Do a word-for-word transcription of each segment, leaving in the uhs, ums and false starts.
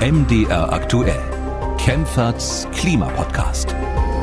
M D R aktuell. Kempferts Klimapodcast.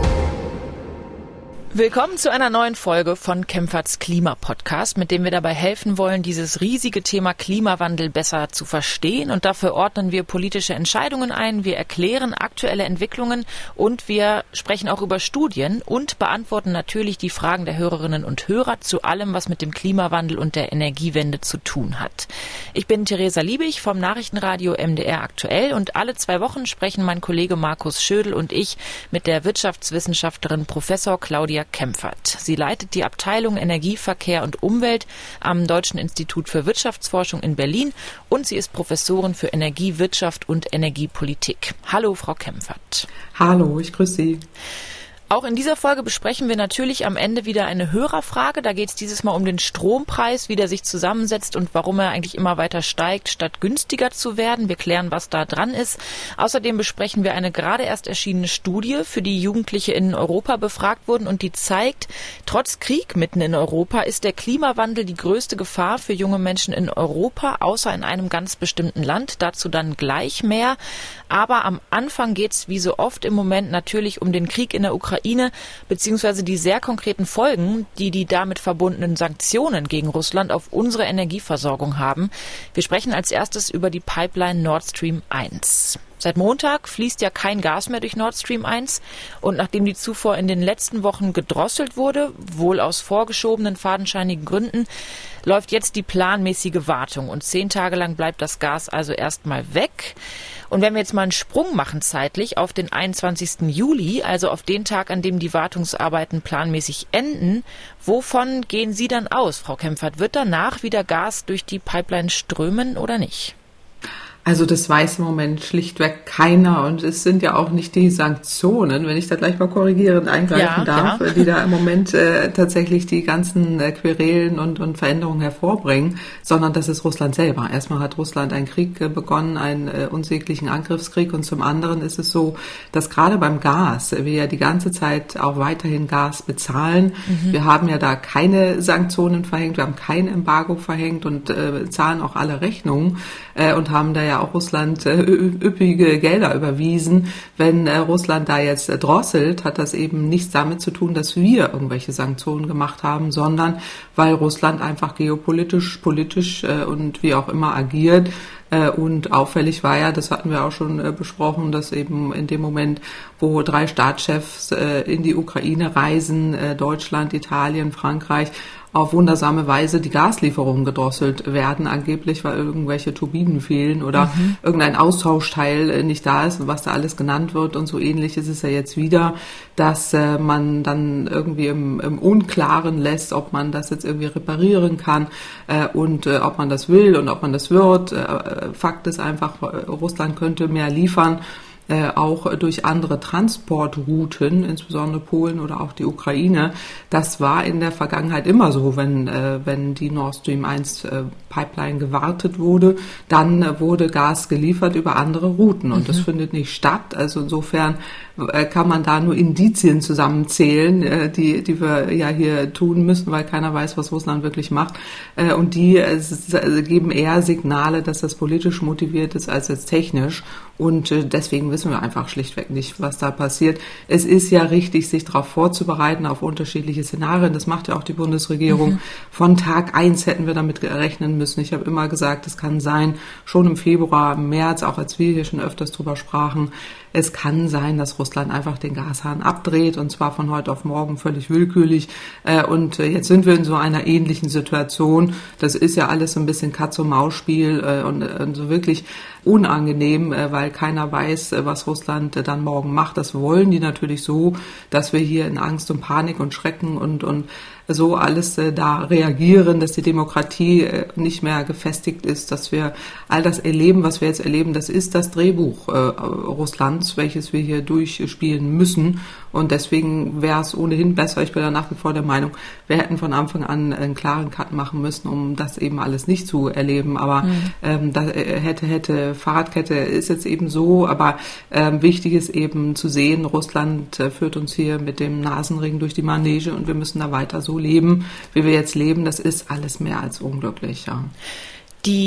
Willkommen zu einer neuen Folge von Kempferts Klimapodcast, mit dem wir dabei helfen wollen, dieses riesige Thema Klimawandel besser zu verstehen. Und dafür ordnen wir politische Entscheidungen ein, wir erklären aktuelle Entwicklungen und wir sprechen auch über Studien und beantworten natürlich die Fragen der Hörerinnen und Hörer zu allem, was mit dem Klimawandel und der Energiewende zu tun hat. Ich bin Theresa Liebig vom Nachrichtenradio M D R aktuell und alle zwei Wochen sprechen mein Kollege Markus Schödel und ich mit der Wirtschaftswissenschaftlerin Professor Claudia Kempfert. Sie leitet die Abteilung Energie, Verkehr und Umwelt am Deutschen Institut für Wirtschaftsforschung in Berlin und sie ist Professorin für Energie, Wirtschaft und Energiepolitik. Hallo, Frau Kempfert. Hallo, ich grüße Sie. Auch in dieser Folge besprechen wir natürlich am Ende wieder eine Hörerfrage. Da geht es dieses Mal um den Strompreis, wie der sich zusammensetzt und warum er eigentlich immer weiter steigt, statt günstiger zu werden. Wir klären, was da dran ist. Außerdem besprechen wir eine gerade erst erschienene Studie, für die Jugendliche in Europa befragt wurden und die zeigt, trotz Krieg mitten in Europa ist der Klimawandel die größte Gefahr für junge Menschen in Europa, außer in einem ganz bestimmten Land. Dazu dann gleich mehr. Aber am Anfang geht es wie so oft im Moment natürlich um den Krieg in der Ukraine. Beziehungsweise die sehr konkreten Folgen, die die damit verbundenen Sanktionen gegen Russland auf unsere Energieversorgung haben. Wir sprechen als erstes über die Pipeline Nord Stream eins. Seit Montag fließt ja kein Gas mehr durch Nord Stream eins und nachdem die Zufuhr in den letzten Wochen gedrosselt wurde, wohl aus vorgeschobenen fadenscheinigen Gründen, läuft jetzt die planmäßige Wartung und zehn Tage lang bleibt das Gas also erstmal weg. Und wenn wir jetzt mal einen Sprung machen zeitlich auf den einundzwanzigsten Juli, also auf den Tag, an dem die Wartungsarbeiten planmäßig enden, wovon gehen Sie dann aus, Frau Kempfert? Wird danach wieder Gas durch die Pipeline strömen oder nicht? Also das weiß im Moment schlichtweg keiner und es sind ja auch nicht die Sanktionen, wenn ich da gleich mal korrigierend eingreifen ja, darf, ja. die da im Moment äh, tatsächlich die ganzen äh, Querelen und, und Veränderungen hervorbringen, sondern das ist Russland selber. Erstmal hat Russland einen Krieg äh, begonnen, einen äh, unsäglichen Angriffskrieg und zum anderen ist es so, dass gerade beim Gas wir ja die ganze Zeit auch weiterhin Gas bezahlen. Mhm. Wir haben ja da keine Sanktionen verhängt, wir haben kein Embargo verhängt und äh, zahlen auch alle Rechnungen äh, und haben da ja auch Russland äh, üppige Gelder überwiesen. Wenn äh, Russland da jetzt äh, drosselt, hat das eben nichts damit zu tun, dass wir irgendwelche Sanktionen gemacht haben, sondern weil Russland einfach geopolitisch, politisch äh, und wie auch immer agiert. Äh, und auffällig war ja, das hatten wir auch schon äh, besprochen, dass eben in dem Moment, wo drei Staatschefs äh, in die Ukraine reisen, äh, Deutschland, Italien, Frankreich, auf wundersame Weise die Gaslieferungen gedrosselt werden, angeblich, weil irgendwelche Turbinen fehlen oder mhm. irgendein Austauschteil nicht da ist, was da alles genannt wird. Und so ähnlich ist es ja jetzt wieder, dass äh, man dann irgendwie im, im Unklaren lässt, ob man das jetzt irgendwie reparieren kann äh, und äh, ob man das will und ob man das wird. Äh, Fakt ist einfach, Russland könnte mehr liefern. Äh, auch durch andere Transportrouten, insbesondere Polen oder auch die Ukraine. Das war in der Vergangenheit immer so, wenn äh, wenn die Nord Stream eins äh, Pipeline gewartet wurde, dann äh, wurde Gas geliefert über andere Routen und mhm. das findet nicht statt. Also insofern äh, kann man da nur Indizien zusammenzählen, äh, die die wir ja hier tun müssen, weil keiner weiß, was Russland wirklich macht. Äh, und die äh, geben eher Signale, dass das politisch motiviert ist als jetzt technisch. Und äh, deswegen wissen wir einfach schlichtweg nicht, was da passiert. Es ist ja richtig, sich darauf vorzubereiten, auf unterschiedliche Szenarien. Das macht ja auch die Bundesregierung. Mhm. Von Tag eins hätten wir damit rechnen müssen. Ich habe immer gesagt, es kann sein, schon im Februar, im März, auch als wir hier schon öfters drüber sprachen, es kann sein, dass Russland einfach den Gashahn abdreht und zwar von heute auf morgen völlig willkürlich. Und jetzt sind wir in so einer ähnlichen Situation. Das ist ja alles so ein bisschen Katz-und-Maus-Spiel und so wirklich unangenehm, weil keiner weiß, was Russland dann morgen macht. Das wollen die natürlich so, dass wir hier in Angst und Panik und Schrecken und, und so alles äh, da reagieren, dass die Demokratie äh, nicht mehr gefestigt ist, dass wir all das erleben, was wir jetzt erleben, das ist das Drehbuch äh, Russlands, welches wir hier durchspielen müssen. Und deswegen wäre es ohnehin besser, ich bin da nach wie vor der Meinung, wir hätten von Anfang an einen klaren Cut machen müssen, um das eben alles nicht zu erleben. Aber mhm. ähm, da hätte, hätte, Fahrradkette ist jetzt eben so, aber ähm, wichtig ist eben zu sehen, Russland äh, führt uns hier mit dem Nasenring durch die Manege und wir müssen da weiter so leben, wie wir jetzt leben. Das ist alles mehr als unglücklich, ja. Die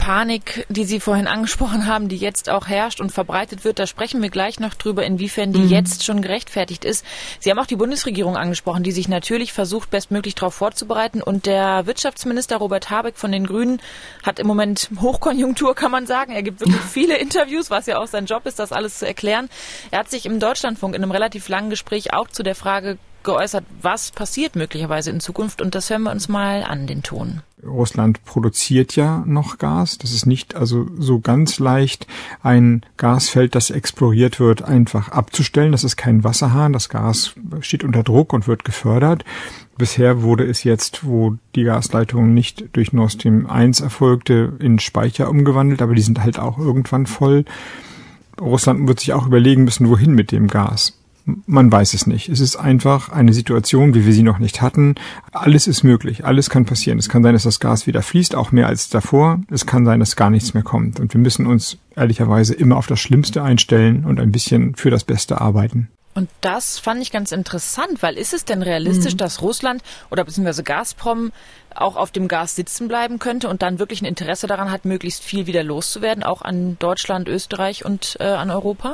Panik, die Sie vorhin angesprochen haben, die jetzt auch herrscht und verbreitet wird, da sprechen wir gleich noch drüber, inwiefern die mhm. jetzt schon gerechtfertigt ist. Sie haben auch die Bundesregierung angesprochen, die sich natürlich versucht, bestmöglich darauf vorzubereiten. Und der Wirtschaftsminister Robert Habeck von den Grünen hat im Moment Hochkonjunktur, kann man sagen. Er gibt wirklich viele Interviews, was ja auch sein Job ist, das alles zu erklären. Er hat sich im Deutschlandfunk in einem relativ langen Gespräch auch zu der Frage geäußert, was passiert möglicherweise in Zukunft, und das hören wir uns mal an, den Ton. Russland produziert ja noch Gas. Das ist nicht also so ganz leicht, ein Gasfeld, das exploriert wird, einfach abzustellen. Das ist kein Wasserhahn. Das Gas steht unter Druck und wird gefördert. Bisher wurde es jetzt, wo die Gasleitung nicht durch Nord Stream eins erfolgte, in Speicher umgewandelt, aber die sind halt auch irgendwann voll. Russland wird sich auch überlegen müssen, wohin mit dem Gas. Man weiß es nicht. Es ist einfach eine Situation, wie wir sie noch nicht hatten. Alles ist möglich. Alles kann passieren. Es kann sein, dass das Gas wieder fließt, auch mehr als davor. Es kann sein, dass gar nichts mehr kommt. Und wir müssen uns ehrlicherweise immer auf das Schlimmste einstellen und ein bisschen für das Beste arbeiten. Und das fand ich ganz interessant, weil ist es denn realistisch, mhm. dass Russland oder beziehungsweise Gazprom auch auf dem Gas sitzen bleiben könnte und dann wirklich ein Interesse daran hat, möglichst viel wieder loszuwerden, auch an Deutschland, Österreich und äh, an Europa?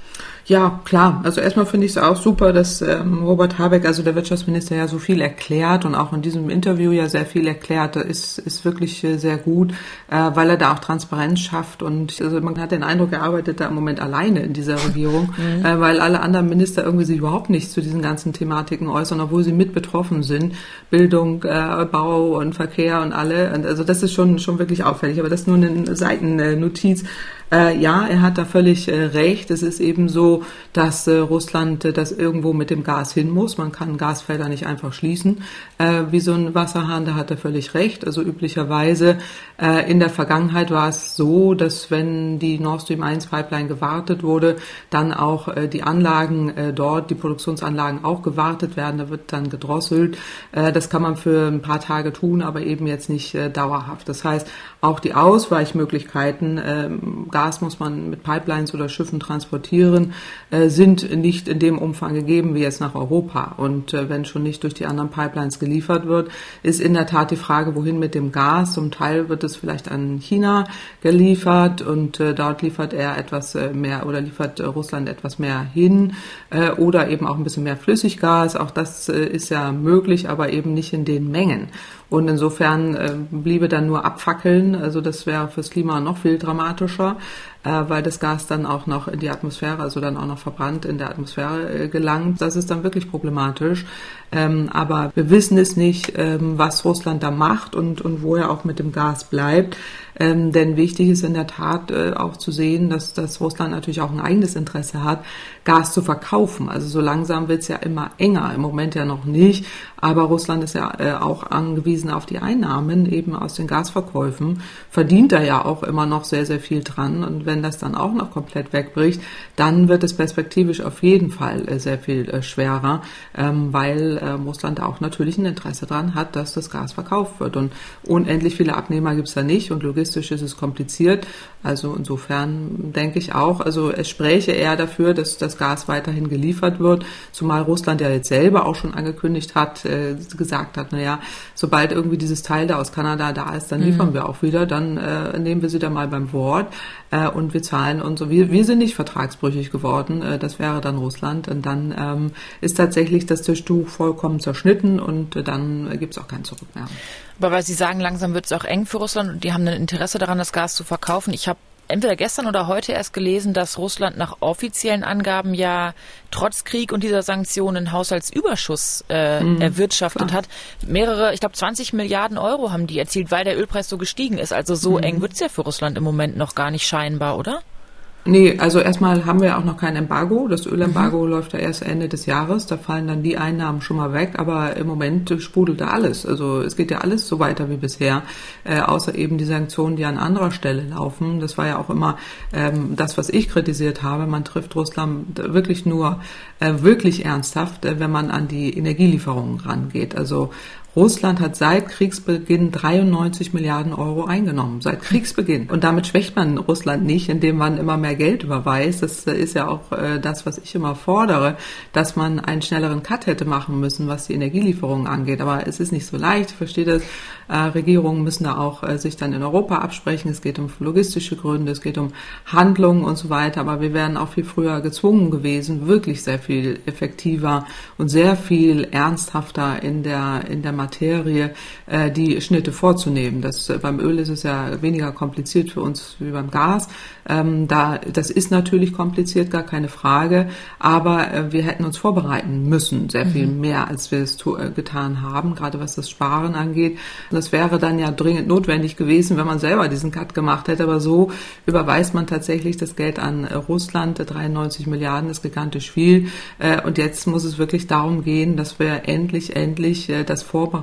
Ja, klar. Also erstmal finde ich es auch super, dass ähm, Robert Habeck, also der Wirtschaftsminister, ja so viel erklärt und auch in diesem Interview ja sehr viel erklärt. Ist ist wirklich äh, sehr gut, äh, weil er da auch Transparenz schafft. Und also man hat den Eindruck, er arbeitet da im Moment alleine in dieser Regierung, mhm. äh, weil alle anderen Minister irgendwie sich überhaupt nicht zu diesen ganzen Thematiken äußern, obwohl sie mit betroffen sind. Bildung, äh, Bau und Verkehr und alle. Und also das ist schon schon wirklich auffällig. Aber das ist nur eine Seitennotiz. Äh, ja, er hat da völlig äh, recht. Es ist eben so, dass äh, Russland äh, das irgendwo mit dem Gas hin muss. Man kann Gasfelder nicht einfach schließen, äh, wie so ein Wasserhahn. Da hat er völlig recht. Also üblicherweise äh, in der Vergangenheit war es so, dass wenn die Nord Stream eins Pipeline gewartet wurde, dann auch äh, die Anlagen äh, dort, die Produktionsanlagen auch gewartet werden. Da wird dann gedrosselt. Äh, das kann man für ein paar Tage tun, aber eben jetzt nicht äh, dauerhaft. Das heißt, auch die Ausweichmöglichkeiten, äh, Gas muss man mit Pipelines oder Schiffen transportieren, äh, sind nicht in dem Umfang gegeben wie jetzt nach Europa. Und äh, wenn schon nicht durch die anderen Pipelines geliefert wird, ist in der Tat die Frage, wohin mit dem Gas. Zum Teil wird es vielleicht an China geliefert und äh, dort liefert er etwas äh, mehr oder liefert äh, Russland etwas mehr hin äh, oder eben auch ein bisschen mehr Flüssiggas. Auch das äh, ist ja möglich, aber eben nicht in den Mengen. Und insofern äh, bliebe dann nur abfackeln. Also das wäre fürs Klima noch viel dramatischer, äh, weil das Gas dann auch noch in die Atmosphäre, also dann auch noch verbrannt in der Atmosphäre äh, gelangt. Das ist dann wirklich problematisch. Ähm, aber wir wissen es nicht, ähm, was Russland da macht und, und wo er auch mit dem Gas bleibt. Ähm, denn wichtig ist in der Tat äh, auch zu sehen, dass, dass Russland natürlich auch ein eigenes Interesse hat, Gas zu verkaufen. Also so langsam wird es ja immer enger, im Moment ja noch nicht, aber Russland ist ja äh, auch angewiesen auf die Einnahmen eben aus den Gasverkäufen, verdient da ja auch immer noch sehr, sehr viel dran, und wenn das dann auch noch komplett wegbricht, dann wird es perspektivisch auf jeden Fall äh, sehr viel äh, schwerer, ähm, weil äh, Russland auch natürlich ein Interesse dran hat, dass das Gas verkauft wird, und unendlich viele Abnehmer gibt es da nicht und logistisch ist es kompliziert. Also insofern denke ich auch, also es spräche eher dafür, dass das Gas weiterhin geliefert wird, zumal Russland ja jetzt selber auch schon angekündigt hat, äh, gesagt hat, naja, sobald irgendwie dieses Teil da aus Kanada da ist, dann liefern mhm. wir auch wieder, dann äh, nehmen wir sie da mal beim Wort äh, und wir zahlen und so. Wir, wir sind nicht vertragsbrüchig geworden, äh, das wäre dann Russland, und dann ähm, ist tatsächlich das Tischtuch vollkommen zerschnitten und äh, dann äh, gibt es auch kein Zurück mehr. Aber weil Sie sagen, langsam wird es auch eng für Russland und die haben ein Interesse daran, das Gas zu verkaufen. Ich habe entweder gestern oder heute erst gelesen, dass Russland nach offiziellen Angaben ja trotz Krieg und dieser Sanktionen einen Haushaltsüberschuss äh, mhm, erwirtschaftet klar. hat. Mehrere, ich glaube zwanzig Milliarden Euro haben die erzielt, weil der Ölpreis so gestiegen ist. Also so mhm. eng wird es ja für Russland im Moment noch gar nicht scheinbar, oder? Nee, also erstmal haben wir ja auch noch kein Embargo. Das Ölembargo mhm. läuft ja erst Ende des Jahres. Da fallen dann die Einnahmen schon mal weg. Aber im Moment sprudelt da alles. Also es geht ja alles so weiter wie bisher, äh, außer eben die Sanktionen, die an anderer Stelle laufen. Das war ja auch immer ähm, das, was ich kritisiert habe. Man trifft Russland wirklich nur äh, wirklich ernsthaft, äh, wenn man an die Energielieferungen rangeht. Also Russland hat seit Kriegsbeginn dreiundneunzig Milliarden Euro eingenommen, seit Kriegsbeginn. Und damit schwächt man Russland nicht, indem man immer mehr Geld überweist. Das ist ja auch äh, das, was ich immer fordere, dass man einen schnelleren Cut hätte machen müssen, was die Energielieferungen angeht. Aber es ist nicht so leicht. Ich verstehe das. Äh, Regierungen müssen da auch äh, sich dann in Europa absprechen. Es geht um logistische Gründe, es geht um Handlungen und so weiter. Aber wir wären auch viel früher gezwungen gewesen, wirklich sehr viel effektiver und sehr viel ernsthafter in der in der Materie äh, die Schnitte vorzunehmen. Das, äh, beim Öl ist es ja weniger kompliziert für uns wie beim Gas. Ähm, da, das ist natürlich kompliziert, gar keine Frage, aber äh, wir hätten uns vorbereiten müssen, sehr viel mhm. mehr, als wir es tu, äh, getan haben, gerade was das Sparen angeht. Und das wäre dann ja dringend notwendig gewesen, wenn man selber diesen Cut gemacht hätte, aber so überweist man tatsächlich das Geld an äh, Russland, dreiundneunzig Milliarden ist gigantisch viel, äh, und jetzt muss es wirklich darum gehen, dass wir endlich, endlich äh, das vorbereiten,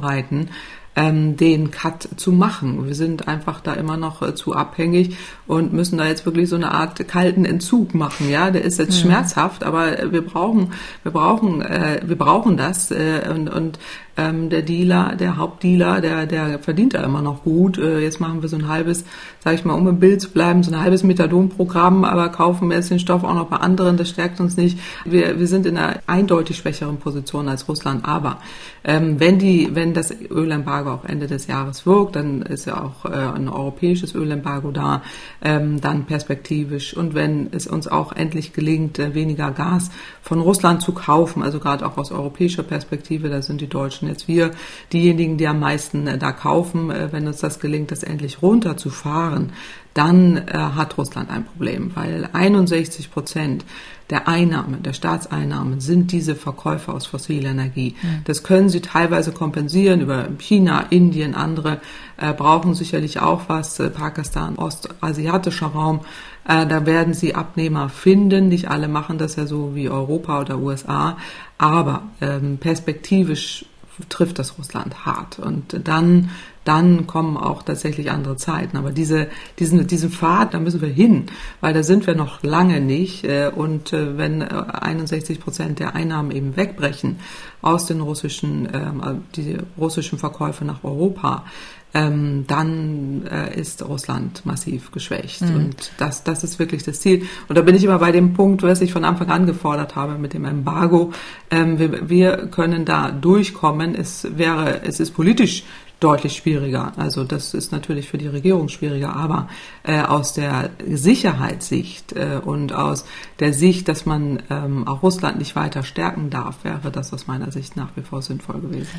den Cut zu machen. Wir sind einfach da immer noch äh, zu abhängig und müssen da jetzt wirklich so eine Art kalten Entzug machen. Ja, der ist jetzt ja. schmerzhaft, aber wir brauchen, wir brauchen, äh, wir brauchen das äh, und, und ähm, der Dealer, der Hauptdealer, der, der verdient da immer noch gut. Äh, jetzt machen wir so ein halbes, sage ich mal, um im Bild zu bleiben, so ein halbes Methadon-Programm, aber kaufen wir jetzt den Stoff auch noch bei anderen. Das stärkt uns nicht. Wir, wir sind in einer eindeutig schwächeren Position als Russland. Aber ähm, wenn die, wenn das Ölembargo auch Ende des Jahres wirkt, dann ist ja auch äh, ein europäisches Ölembargo da, ähm, dann perspektivisch. Und wenn es uns auch endlich gelingt, äh, weniger Gas von Russland zu kaufen, also gerade auch aus europäischer Perspektive, da sind die Deutschen jetzt wir diejenigen, die am meisten äh, da kaufen, äh, wenn uns das gelingt, das endlich runterzufahren, dann äh, hat Russland ein Problem, weil einundsechzig Prozent der Einnahmen, der Staatseinnahmen sind diese Verkäufe aus fossiler Energie. Mhm. Das können sie teilweise kompensieren über China, Indien, andere äh, brauchen sicherlich auch was, äh, Pakistan, ostasiatischer Raum. Äh, da werden sie Abnehmer finden. Nicht alle machen das ja so wie Europa oder U S A, aber ähm, perspektivisch trifft das Russland hart. Und dann dann kommen auch tatsächlich andere Zeiten. Aber diese, diesen, diesen Pfad, da müssen wir hin, weil da sind wir noch lange nicht. Und wenn einundsechzig Prozent der Einnahmen eben wegbrechen aus den russischen, die russischen Verkäufe nach Europa, ähm, dann äh, ist Russland massiv geschwächt. Mhm. Und das, das ist wirklich das Ziel. Und da bin ich immer bei dem Punkt, was ich von Anfang an gefordert habe mit dem Embargo. Ähm, wir, wir können da durchkommen. Es wäre, es ist politisch deutlich schwieriger. Also das ist natürlich für die Regierung schwieriger, aber äh, aus der Sicherheitssicht äh, und aus der Sicht, dass man ähm, auch Russland nicht weiter stärken darf, wäre das aus meiner Sicht nach wie vor sinnvoll gewesen.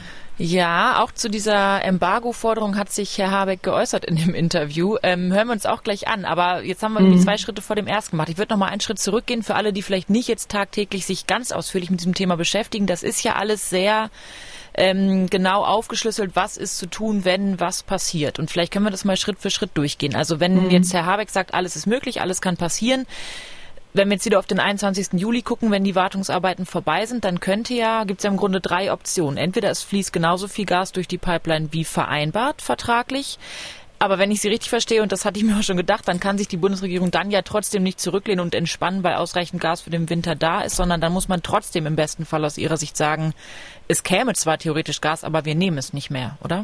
Ja, auch zu dieser Embargo-Forderung hat sich Herr Habeck geäußert in dem Interview. Ähm, hören wir uns auch gleich an, aber jetzt haben wir mhm. die zwei Schritte vor dem ersten gemacht. Ich würde noch mal einen Schritt zurückgehen für alle, die vielleicht nicht jetzt tagtäglich sich ganz ausführlich mit diesem Thema beschäftigen. Das ist ja alles sehr Ähm, genau aufgeschlüsselt, was ist zu tun, wenn was passiert. Und vielleicht können wir das mal Schritt für Schritt durchgehen. Also wenn mhm. jetzt Herr Habeck sagt, alles ist möglich, alles kann passieren. Wenn wir jetzt wieder auf den einundzwanzigsten Juli gucken, wenn die Wartungsarbeiten vorbei sind, dann könnte ja, gibt es ja im Grunde drei Optionen. Entweder es fließt genauso viel Gas durch die Pipeline wie vereinbart, vertraglich. Aber wenn ich Sie richtig verstehe, und das hatte ich mir auch schon gedacht, dann kann sich die Bundesregierung dann ja trotzdem nicht zurücklehnen und entspannen, weil ausreichend Gas für den Winter da ist, sondern dann muss man trotzdem im besten Fall aus Ihrer Sicht sagen, es käme zwar theoretisch Gas, aber wir nehmen es nicht mehr, oder?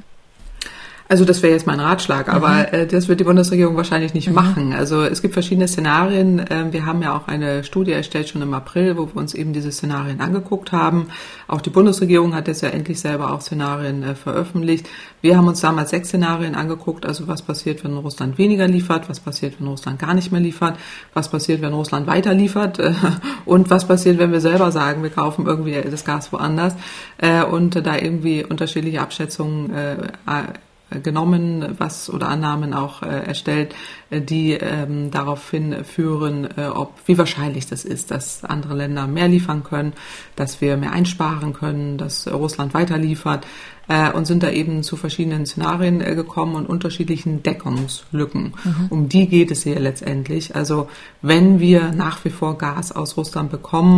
Also das wäre jetzt mein Ratschlag, aber mhm. äh, das wird die Bundesregierung wahrscheinlich nicht mhm. machen. Also es gibt verschiedene Szenarien. Ähm, wir haben ja auch eine Studie erstellt schon im April, wo wir uns eben diese Szenarien angeguckt haben. Auch die Bundesregierung hat jetzt ja endlich selber auch Szenarien äh, veröffentlicht. Wir haben uns damals sechs Szenarien angeguckt, also was passiert, wenn Russland weniger liefert, was passiert, wenn Russland gar nicht mehr liefert, was passiert, wenn Russland weiter liefert äh, und was passiert, wenn wir selber sagen, wir kaufen irgendwie das Gas woanders äh, und da irgendwie unterschiedliche Abschätzungen äh, genommen, was oder Annahmen auch äh, erstellt, äh, die ähm, daraufhin führen, äh, ob wie wahrscheinlich das ist, dass andere Länder mehr liefern können, dass wir mehr einsparen können, dass äh, Russland weiter liefert äh, und sind da eben zu verschiedenen Szenarien äh, gekommen und unterschiedlichen Deckungslücken. Mhm. Um die geht es hier letztendlich. Also wenn wir nach wie vor Gas aus Russland bekommen,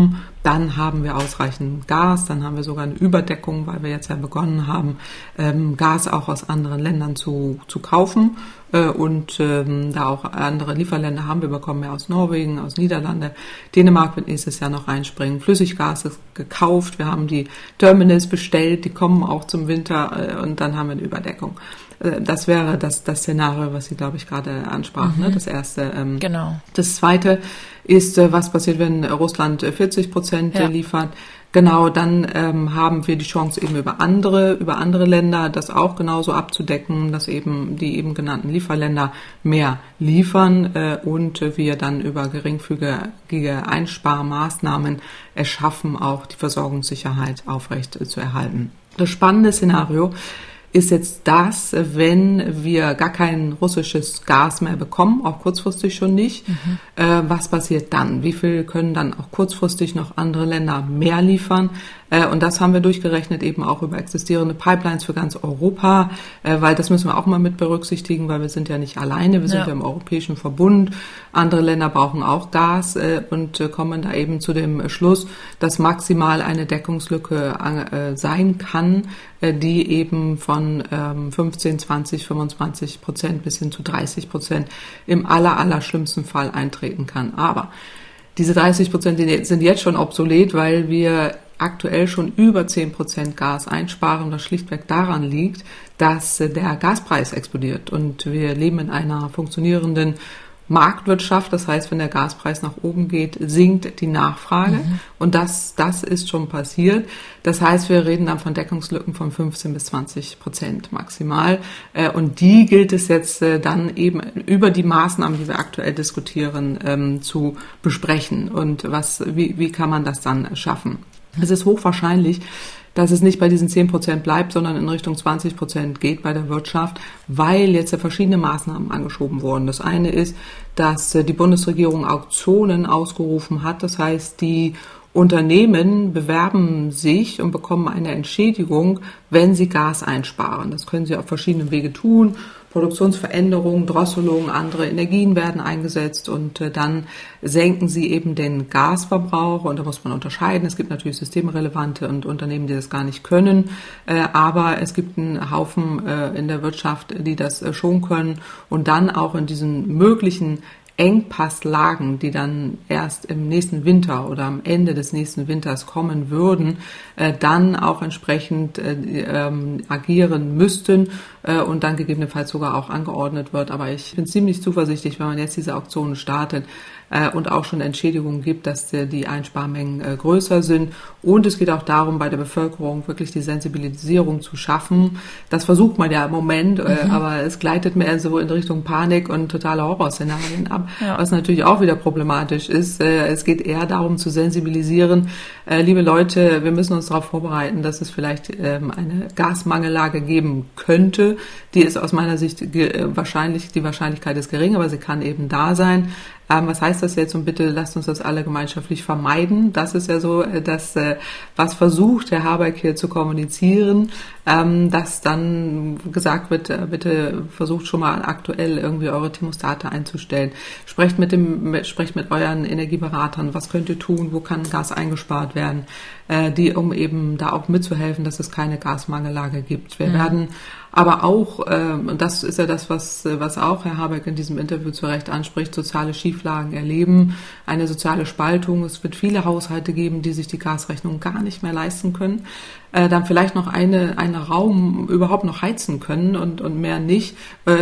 dann haben wir ausreichend Gas, dann haben wir sogar eine Überdeckung, weil wir jetzt ja begonnen haben, ähm, Gas auch aus anderen Ländern zu, zu kaufen. Äh, und ähm, da auch andere Lieferländer haben, wir bekommen ja aus Norwegen, aus Niederlande, Dänemark wird nächstes Jahr noch reinspringen. Flüssiggas ist gekauft, wir haben die Terminals bestellt, die kommen auch zum Winter äh, und dann haben wir eine Überdeckung. Das wäre das, das Szenario, was Sie, glaube ich, gerade ansprachen, mhm. ne? Das erste. Ähm, genau. Das zweite ist, was passiert, wenn Russland vierzig Prozent ja. liefert. Genau, dann ähm, haben wir die Chance eben über andere, über andere Länder das auch genauso abzudecken, dass eben die eben genannten Lieferländer mehr liefern äh, und wir dann über geringfügige Einsparmaßnahmen es schaffen, auch die Versorgungssicherheit aufrecht äh, zu erhalten. Das spannende Szenario ist jetzt das, wenn wir gar kein russisches Gas mehr bekommen, auch kurzfristig schon nicht. Mhm. Äh, was passiert dann? Wie viel können dann auch kurzfristig noch andere Länder mehr liefern? Äh, und das haben wir durchgerechnet eben auch über existierende Pipelines für ganz Europa, äh, weil das müssen wir auch mal mit berücksichtigen, weil wir sind ja nicht alleine, wir sind ja, ja im Europäischen Verbund. Andere Länder brauchen auch Gas äh, und äh, kommen da eben zu dem Schluss, dass maximal eine Deckungslücke äh, sein kann, äh, die eben von ähm, fünfzehn, zwanzig, fünfundzwanzig Prozent bis hin zu dreißig Prozent im aller, aller schlimmsten Fall eintreten kann. Aber diese dreißig Prozent sind jetzt schon obsolet, weil wir aktuell schon über zehn Prozent Gas einsparen, was schlichtweg daran liegt, dass der Gaspreis explodiert. Und wir leben in einer funktionierenden Marktwirtschaft, das heißt, wenn der Gaspreis nach oben geht, sinkt die Nachfrage mhm. und das, das ist schon passiert. Das heißt, wir reden dann von Deckungslücken von fünfzehn bis zwanzig Prozent maximal und die gilt es jetzt dann eben über die Maßnahmen, die wir aktuell diskutieren, zu besprechen und was, wie, wie kann man das dann schaffen. Es ist hochwahrscheinlich, dass es nicht bei diesen zehn Prozent bleibt, sondern in Richtung zwanzig Prozent geht bei der Wirtschaft, weil jetzt ja verschiedene Maßnahmen angeschoben wurden. Das eine ist, dass die Bundesregierung Auktionen ausgerufen hat. Das heißt, die Unternehmen bewerben sich und bekommen eine Entschädigung, wenn sie Gas einsparen. Das können sie auf verschiedenen Wege tun. Produktionsveränderungen, Drosselungen, andere Energien werden eingesetzt und äh, dann senken sie eben den Gasverbrauch und da muss man unterscheiden. Es gibt natürlich systemrelevante und Unternehmen, die das gar nicht können, äh, aber es gibt einen Haufen äh, in der Wirtschaft, die das äh, schon können und dann auch in diesen möglichen Engpasslagen, die dann erst im nächsten Winter oder am Ende des nächsten Winters kommen würden, äh, dann auch entsprechend äh, ähm, agieren müssten äh, und dann gegebenenfalls sogar auch angeordnet wird. Aber ich bin ziemlich zuversichtlich, wenn man jetzt diese Auktionen startet äh, und auch schon Entschädigungen gibt, dass die, die Einsparmengen äh, größer sind. Und es geht auch darum, bei der Bevölkerung wirklich die Sensibilisierung zu schaffen. Das versucht man ja im Moment, äh, mhm. aber es gleitet mehr so in Richtung Panik und totale Horrorszenarien ab. Ja. Was natürlich auch wieder problematisch ist. Es geht eher darum zu sensibilisieren, liebe Leute, wir müssen uns darauf vorbereiten, dass es vielleicht eine Gasmangellage geben könnte. Die ist aus meiner Sicht wahrscheinlich, die Wahrscheinlichkeit ist gering, aber sie kann eben da sein. Was heißt das jetzt? Und bitte lasst uns das alle gemeinschaftlich vermeiden. Das ist ja so, dass was versucht Herr Habeck hier zu kommunizieren, dass dann gesagt wird, bitte versucht schon mal aktuell irgendwie eure Thermostate einzustellen. Sprecht mit dem, sprecht mit euren Energieberatern. Was könnt ihr tun? Wo kann Gas eingespart werden? Die, um eben da auch mitzuhelfen, dass es keine Gasmangellage gibt. Wir mhm. werden aber auch, und das ist ja das, was, was auch Herr Habeck in diesem Interview zu Recht anspricht, soziale Schieflagen erleben, eine soziale Spaltung. Es wird viele Haushalte geben, die sich die Gasrechnung gar nicht mehr leisten können, dann vielleicht noch eine, einen Raum überhaupt noch heizen können und, und mehr nicht.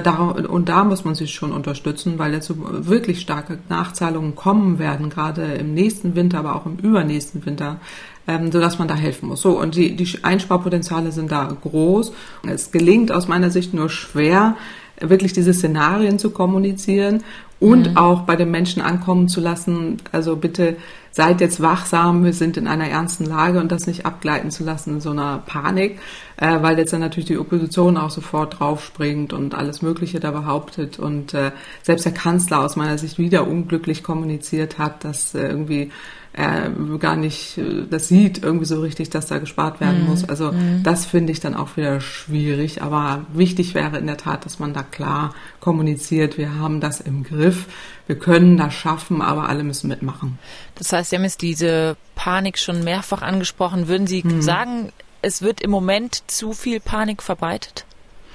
Und da muss man sich schon unterstützen, weil jetzt so wirklich starke Nachzahlungen kommen werden, gerade im nächsten Winter, aber auch im übernächsten Winter, ähm, sodass man da helfen muss. So, und die, die Einsparpotenziale sind da groß. Es gelingt aus meiner Sicht nur schwer, wirklich diese Szenarien zu kommunizieren und mhm. auch bei den Menschen ankommen zu lassen. Also bitte seid jetzt wachsam, wir sind in einer ernsten Lage und das nicht abgleiten zu lassen in so einer Panik, äh, weil jetzt dann natürlich die Opposition auch sofort draufspringt und alles Mögliche da behauptet und äh, selbst der Kanzler aus meiner Sicht wieder unglücklich kommuniziert hat, dass äh, irgendwie er gar nicht das sieht irgendwie so richtig, dass da gespart werden mm, muss. Also mm. das finde ich dann auch wieder schwierig. Aber wichtig wäre in der Tat, dass man da klar kommuniziert, wir haben das im Griff. Griff. Wir können das schaffen, aber alle müssen mitmachen. Das heißt, Sie haben jetzt diese Panik schon mehrfach angesprochen. Würden Sie hm. sagen, es wird im Moment zu viel Panik verbreitet?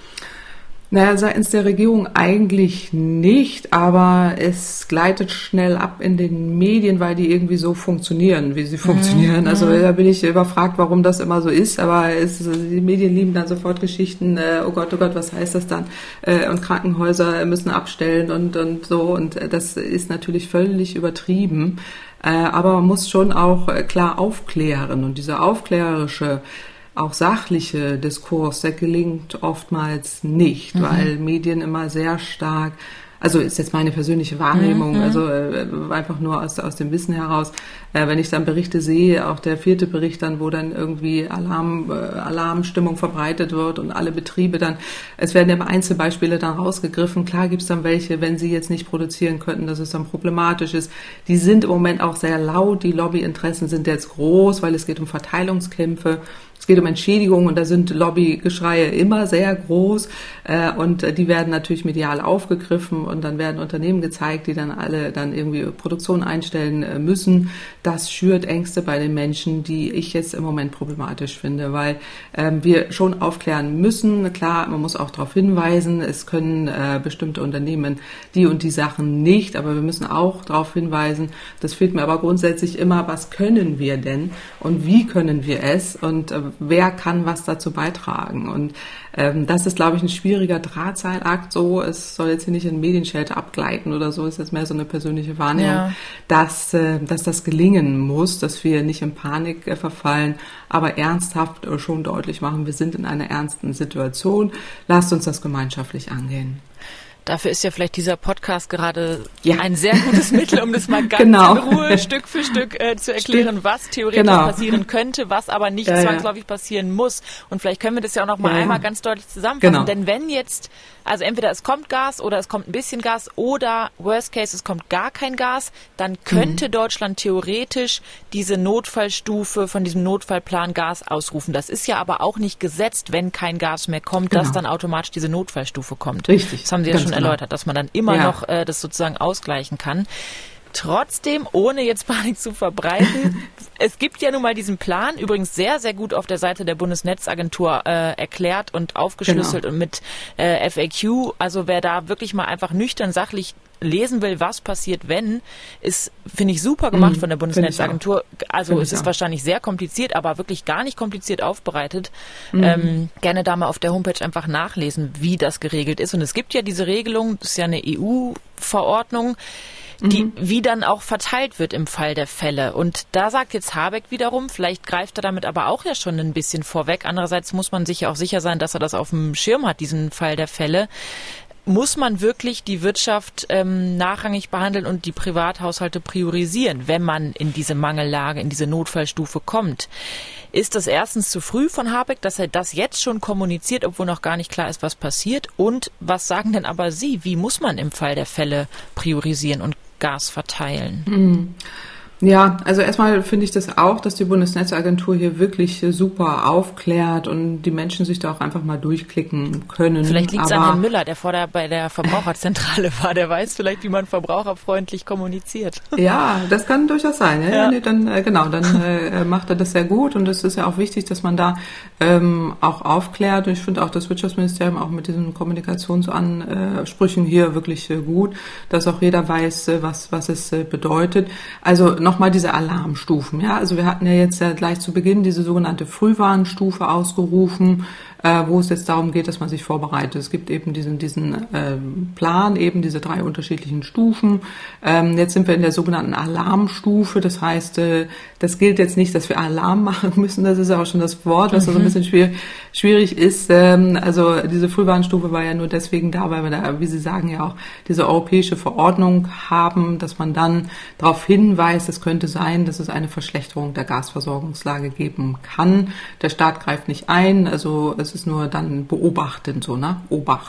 Naja, seitens der Regierung eigentlich nicht, aber es gleitet schnell ab in den Medien, weil die irgendwie so funktionieren, wie sie funktionieren. Mhm. Also da bin ich überfragt, warum das immer so ist, aber es, die Medien lieben dann sofort Geschichten, äh, oh Gott, oh Gott, was heißt das dann? Äh, und Krankenhäuser müssen abstellen und, und so, und das ist natürlich völlig übertrieben. Äh, aber man muss schon auch äh, klar aufklären, und diese aufklärerische, auch sachliche Diskurs, der gelingt oftmals nicht, mhm. weil Medien immer sehr stark, also ist jetzt meine persönliche Wahrnehmung, mhm. also äh, einfach nur aus, aus dem Wissen heraus, äh, wenn ich dann Berichte sehe, auch der vierte Bericht dann, wo dann irgendwie Alarm, äh, Alarmstimmung verbreitet wird und alle Betriebe dann, es werden immer Einzelbeispiele dann rausgegriffen, klar gibt's dann welche, wenn sie jetzt nicht produzieren könnten, dass es dann problematisch ist. Die sind im Moment auch sehr laut, die Lobbyinteressen sind jetzt groß, weil es geht um Verteilungskämpfe. Es geht um Entschädigung, und da sind Lobbygeschreie immer sehr groß, äh, und äh, die werden natürlich medial aufgegriffen, und dann werden Unternehmen gezeigt, die dann alle dann irgendwie Produktion einstellen äh, müssen. Das schürt Ängste bei den Menschen, die ich jetzt im Moment problematisch finde, weil äh, wir schon aufklären müssen. Klar, man muss auch darauf hinweisen, es können äh, bestimmte Unternehmen die und die Sachen nicht, aber wir müssen auch darauf hinweisen. Das fehlt mir aber grundsätzlich immer, was können wir denn und wie können wir es, und äh, wer kann was dazu beitragen? Und ähm, das ist, glaube ich, ein schwieriger Drahtseilakt. So, es soll jetzt hier nicht in Medienschelte abgleiten oder so, ist jetzt mehr so eine persönliche Wahrnehmung, ja. dass, äh, dass das gelingen muss, dass wir nicht in Panik äh, verfallen, aber ernsthaft äh, schon deutlich machen, wir sind in einer ernsten Situation. Lasst uns das gemeinschaftlich angehen. Dafür ist ja vielleicht dieser Podcast gerade ja. ein sehr gutes Mittel, um das mal ganz genau. in Ruhe Stück für Stück äh, zu erklären, was theoretisch genau. passieren könnte, was aber nicht ja, zwangsläufig ja. passieren muss. Und vielleicht können wir das ja auch noch mal ja, einmal ja. ganz deutlich zusammenfassen. Genau. Denn wenn jetzt, also entweder es kommt Gas oder es kommt ein bisschen Gas oder worst case, es kommt gar kein Gas, dann könnte mhm. Deutschland theoretisch diese Notfallstufe von diesem Notfallplan Gas ausrufen. Das ist ja aber auch nicht gesetzt, wenn kein Gas mehr kommt, genau. dass dann automatisch diese Notfallstufe kommt. Richtig. Das haben Sie ja schon erläutert, dass man dann immer ja. noch äh, das sozusagen ausgleichen kann. Trotzdem, ohne jetzt Panik zu verbreiten, es gibt ja nun mal diesen Plan, übrigens sehr, sehr gut auf der Seite der Bundesnetzagentur äh, erklärt und aufgeschlüsselt genau. und mit äh, F A Q. Also wer da wirklich mal einfach nüchtern sachlich lesen will, was passiert, wenn, ist, finde ich, super gemacht mhm, von der Bundesnetzagentur. Also find es ist auch. wahrscheinlich sehr kompliziert, aber wirklich gar nicht kompliziert aufbereitet. Mhm. Ähm, gerne da mal auf der Homepage einfach nachlesen, wie das geregelt ist. Und es gibt ja diese Regelung, das ist ja eine E U-Verordnung, die, mhm. wie dann auch verteilt wird im Fall der Fälle. Und da sagt jetzt Habeck wiederum, vielleicht greift er damit aber auch ja schon ein bisschen vorweg. Andererseits muss man sich ja auch sicher sein, dass er das auf dem Schirm hat, diesen Fall der Fälle. Muss man wirklich die Wirtschaft ähm, nachrangig behandeln und die Privathaushalte priorisieren, wenn man in diese Mangellage, in diese Notfallstufe kommt? Ist das erstens zu früh von Habeck, dass er das jetzt schon kommuniziert, obwohl noch gar nicht klar ist, was passiert? Und was sagen denn aber Sie? Wie muss man im Fall der Fälle priorisieren und Gas verteilen? Mhm. Ja, also erstmal finde ich das auch, dass die Bundesnetzagentur hier wirklich super aufklärt und die Menschen sich da auch einfach mal durchklicken können. Vielleicht liegt es an Herrn Müller, der vorher bei der Verbraucherzentrale war. Der weiß vielleicht, wie man verbraucherfreundlich kommuniziert. Ja, das kann durchaus sein. Ja, ja. Nee, dann äh, genau, dann äh, macht er das sehr gut und es ist ja auch wichtig, dass man da ähm, auch aufklärt. Und ich finde auch das Wirtschaftsministerium auch mit diesen Kommunikationsansprüchen hier wirklich äh, gut, dass auch jeder weiß, äh, was was es äh, bedeutet. Also nochmal diese Alarmstufen, ja, also wir hatten ja jetzt ja gleich zu Beginn diese sogenannte Frühwarnstufe ausgerufen, äh, wo es jetzt darum geht, dass man sich vorbereitet. Es gibt eben diesen diesen ähm, Plan, eben diese drei unterschiedlichen Stufen. Ähm, jetzt sind wir in der sogenannten Alarmstufe, das heißt, äh, das gilt jetzt nicht, dass wir Alarm machen müssen, das ist ja auch schon das Wort, was mhm. so ein bisschen schwierig, schwierig ist. Ähm, also diese Frühwarnstufe war ja nur deswegen da, weil wir da, wie Sie sagen, ja auch diese europäische Verordnung haben, dass man dann darauf hinweist, es könnte sein, dass es eine Verschlechterung der Gasversorgungslage geben kann. Der Staat greift nicht ein, also es ist nur dann beobachtend, so, ne? Obacht.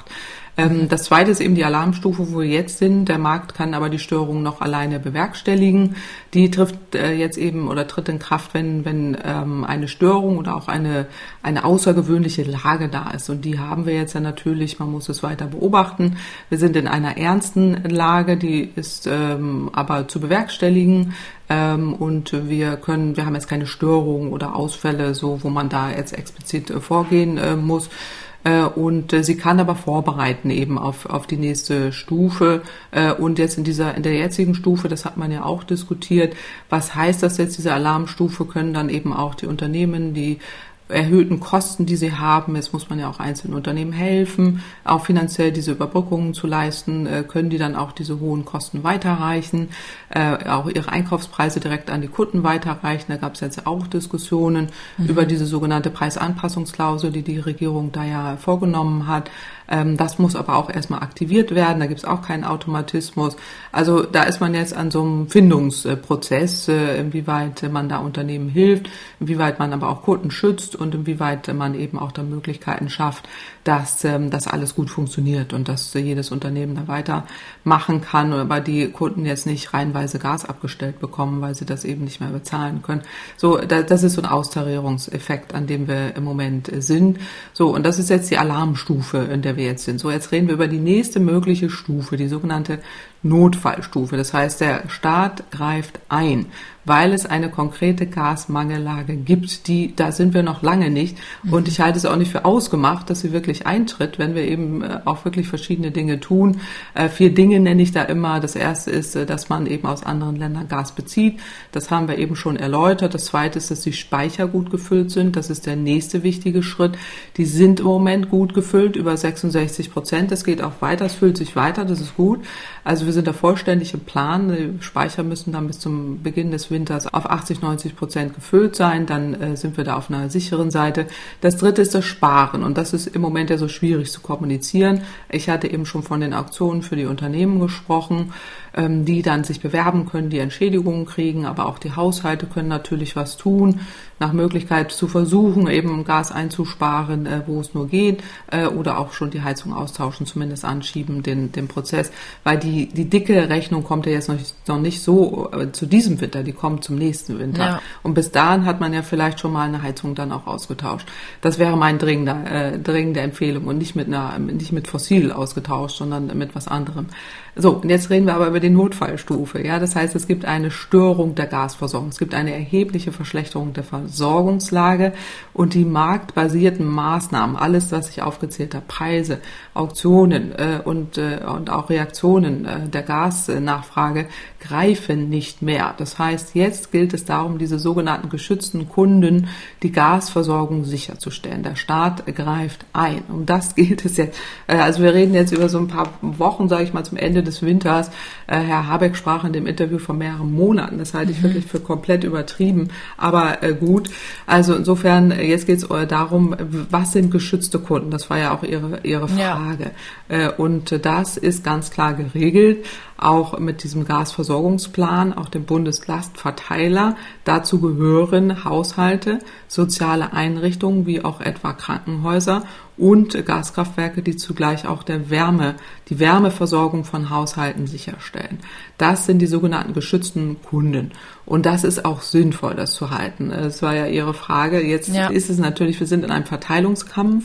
Ähm, das zweite ist eben die Alarmstufe, wo wir jetzt sind. Der Markt kann aber die Störung noch alleine bewerkstelligen. Die trifft äh, jetzt eben oder tritt in Kraft, wenn, wenn ähm, eine Störung oder auch eine, eine außergewöhnliche Lage da ist. Und die haben wir jetzt ja natürlich, man muss es weiter beobachten. Wir sind in einer ernsten Lage, die ist ähm, aber zu bewerkstelligen. Ähm, und wir können, wir haben jetzt keine Störungen oder Ausfälle, so wo man da jetzt explizit äh, vorgehen äh, muss. Äh, und äh, sie kann aber vorbereiten eben auf auf die nächste Stufe. Äh, und jetzt in dieser in der jetzigen Stufe, das hat man ja auch diskutiert, was heißt das jetzt, diese Alarmstufe, können dann eben auch die Unternehmen, die erhöhten Kosten, die sie haben, jetzt muss man ja auch einzelnen Unternehmen helfen, auch finanziell diese Überbrückungen zu leisten, äh, können die dann auch diese hohen Kosten weiterreichen, äh, auch ihre Einkaufspreise direkt an die Kunden weiterreichen. Da gab es jetzt auch Diskussionen mhm. über diese sogenannte Preisanpassungsklausel, die die Regierung da ja vorgenommen hat. Ähm, das muss aber auch erstmal aktiviert werden, da gibt es auch keinen Automatismus. Also da ist man jetzt an so einem Findungsprozess, äh, inwieweit man da Unternehmen hilft, inwieweit man aber auch Kunden schützt und inwieweit man eben auch da Möglichkeiten schafft, dass ähm, das alles gut funktioniert und dass äh, jedes Unternehmen da weitermachen kann, aber die Kunden jetzt nicht reihenweise Gas abgestellt bekommen, weil sie das eben nicht mehr bezahlen können. So, da, das ist so ein Austarierungseffekt, an dem wir im Moment äh, sind. So, und das ist jetzt die Alarmstufe, in der wir jetzt sind. So, jetzt reden wir über die nächste mögliche Stufe, die sogenannte Notfallstufe. Das heißt, der Staat greift ein, weil es eine konkrete Gasmangellage gibt, die, da sind wir noch lange nicht. Und ich halte es auch nicht für ausgemacht, dass sie wirklich eintritt, wenn wir eben auch wirklich verschiedene Dinge tun. Äh, vier Dinge nenne ich da immer. Das erste ist, dass man eben aus anderen Ländern Gas bezieht. Das haben wir eben schon erläutert. Das zweite ist, dass die Speicher gut gefüllt sind. Das ist der nächste wichtige Schritt. Die sind im Moment gut gefüllt, über sechsundsechzig Prozent. Das geht auch weiter, es füllt sich weiter, das ist gut. Also wir sind da vollständig im Plan. Die Speicher müssen dann bis zum Beginn des Winters auf achtzig, neunzig Prozent gefüllt sein. Dann äh, sind wir da auf einer sicheren Seite. Das dritte ist das Sparen. Und das ist im Moment ja so schwierig zu kommunizieren. Ich hatte eben schon von den Auktionen für die Unternehmen gesprochen, ähm, die dann sich bewerben können, die Entschädigungen kriegen. Aber auch die Haushalte können natürlich was tun, nach Möglichkeit zu versuchen, eben Gas einzusparen, äh, wo es nur geht, äh, oder auch schon die Heizung austauschen, zumindest anschieben, den, den Prozess. Weil die, die dicke Rechnung kommt ja jetzt noch nicht, noch nicht so äh, zu diesem Winter, die kommt zum nächsten Winter. Ja. Und bis dahin hat man ja vielleicht schon mal eine Heizung dann auch ausgetauscht. Das wäre mein dringender, äh, dringende Empfehlung und nicht mit einer, nicht mit Fossil ausgetauscht, sondern mit was anderem. So, und jetzt reden wir aber über die Notfallstufe. Ja, das heißt, es gibt eine Störung der Gasversorgung. Es gibt eine erhebliche Verschlechterung der Versorgungslage und die marktbasierten Maßnahmen, alles, was ich aufgezählt habe, Preise, Auktionen äh, und, äh, und auch Reaktionen äh, der Gasnachfrage greifen nicht mehr. Das heißt, jetzt gilt es darum, diese sogenannten geschützten Kunden, die Gasversorgung sicherzustellen. Der Staat greift ein. Um das gilt es jetzt. Äh, also wir reden jetzt über so ein paar Wochen, sage ich mal, zum Ende des Winters. Äh, Herr Habeck sprach in dem Interview von mehreren Monaten. Das halte ich mhm. wirklich für komplett übertrieben, aber äh, gut. Also insofern, jetzt geht es äh, darum, was sind geschützte Kunden? Das war ja auch Ihre, Ihre Frage. Ja. Äh, und das ist ganz klar geregelt, auch mit diesem Gasversorgungsplan, auch dem Bundeslastverteiler. Dazu gehören Haushalte, soziale Einrichtungen wie auch etwa Krankenhäuser und Gaskraftwerke, die zugleich auch der Wärme, die Wärmeversorgung von Haushalten sicherstellen. Das sind die sogenannten geschützten Kunden. Und das ist auch sinnvoll, das zu halten. Das war ja Ihre Frage. Jetzt ja. ist es natürlich, wir sind in einem Verteilungskampf.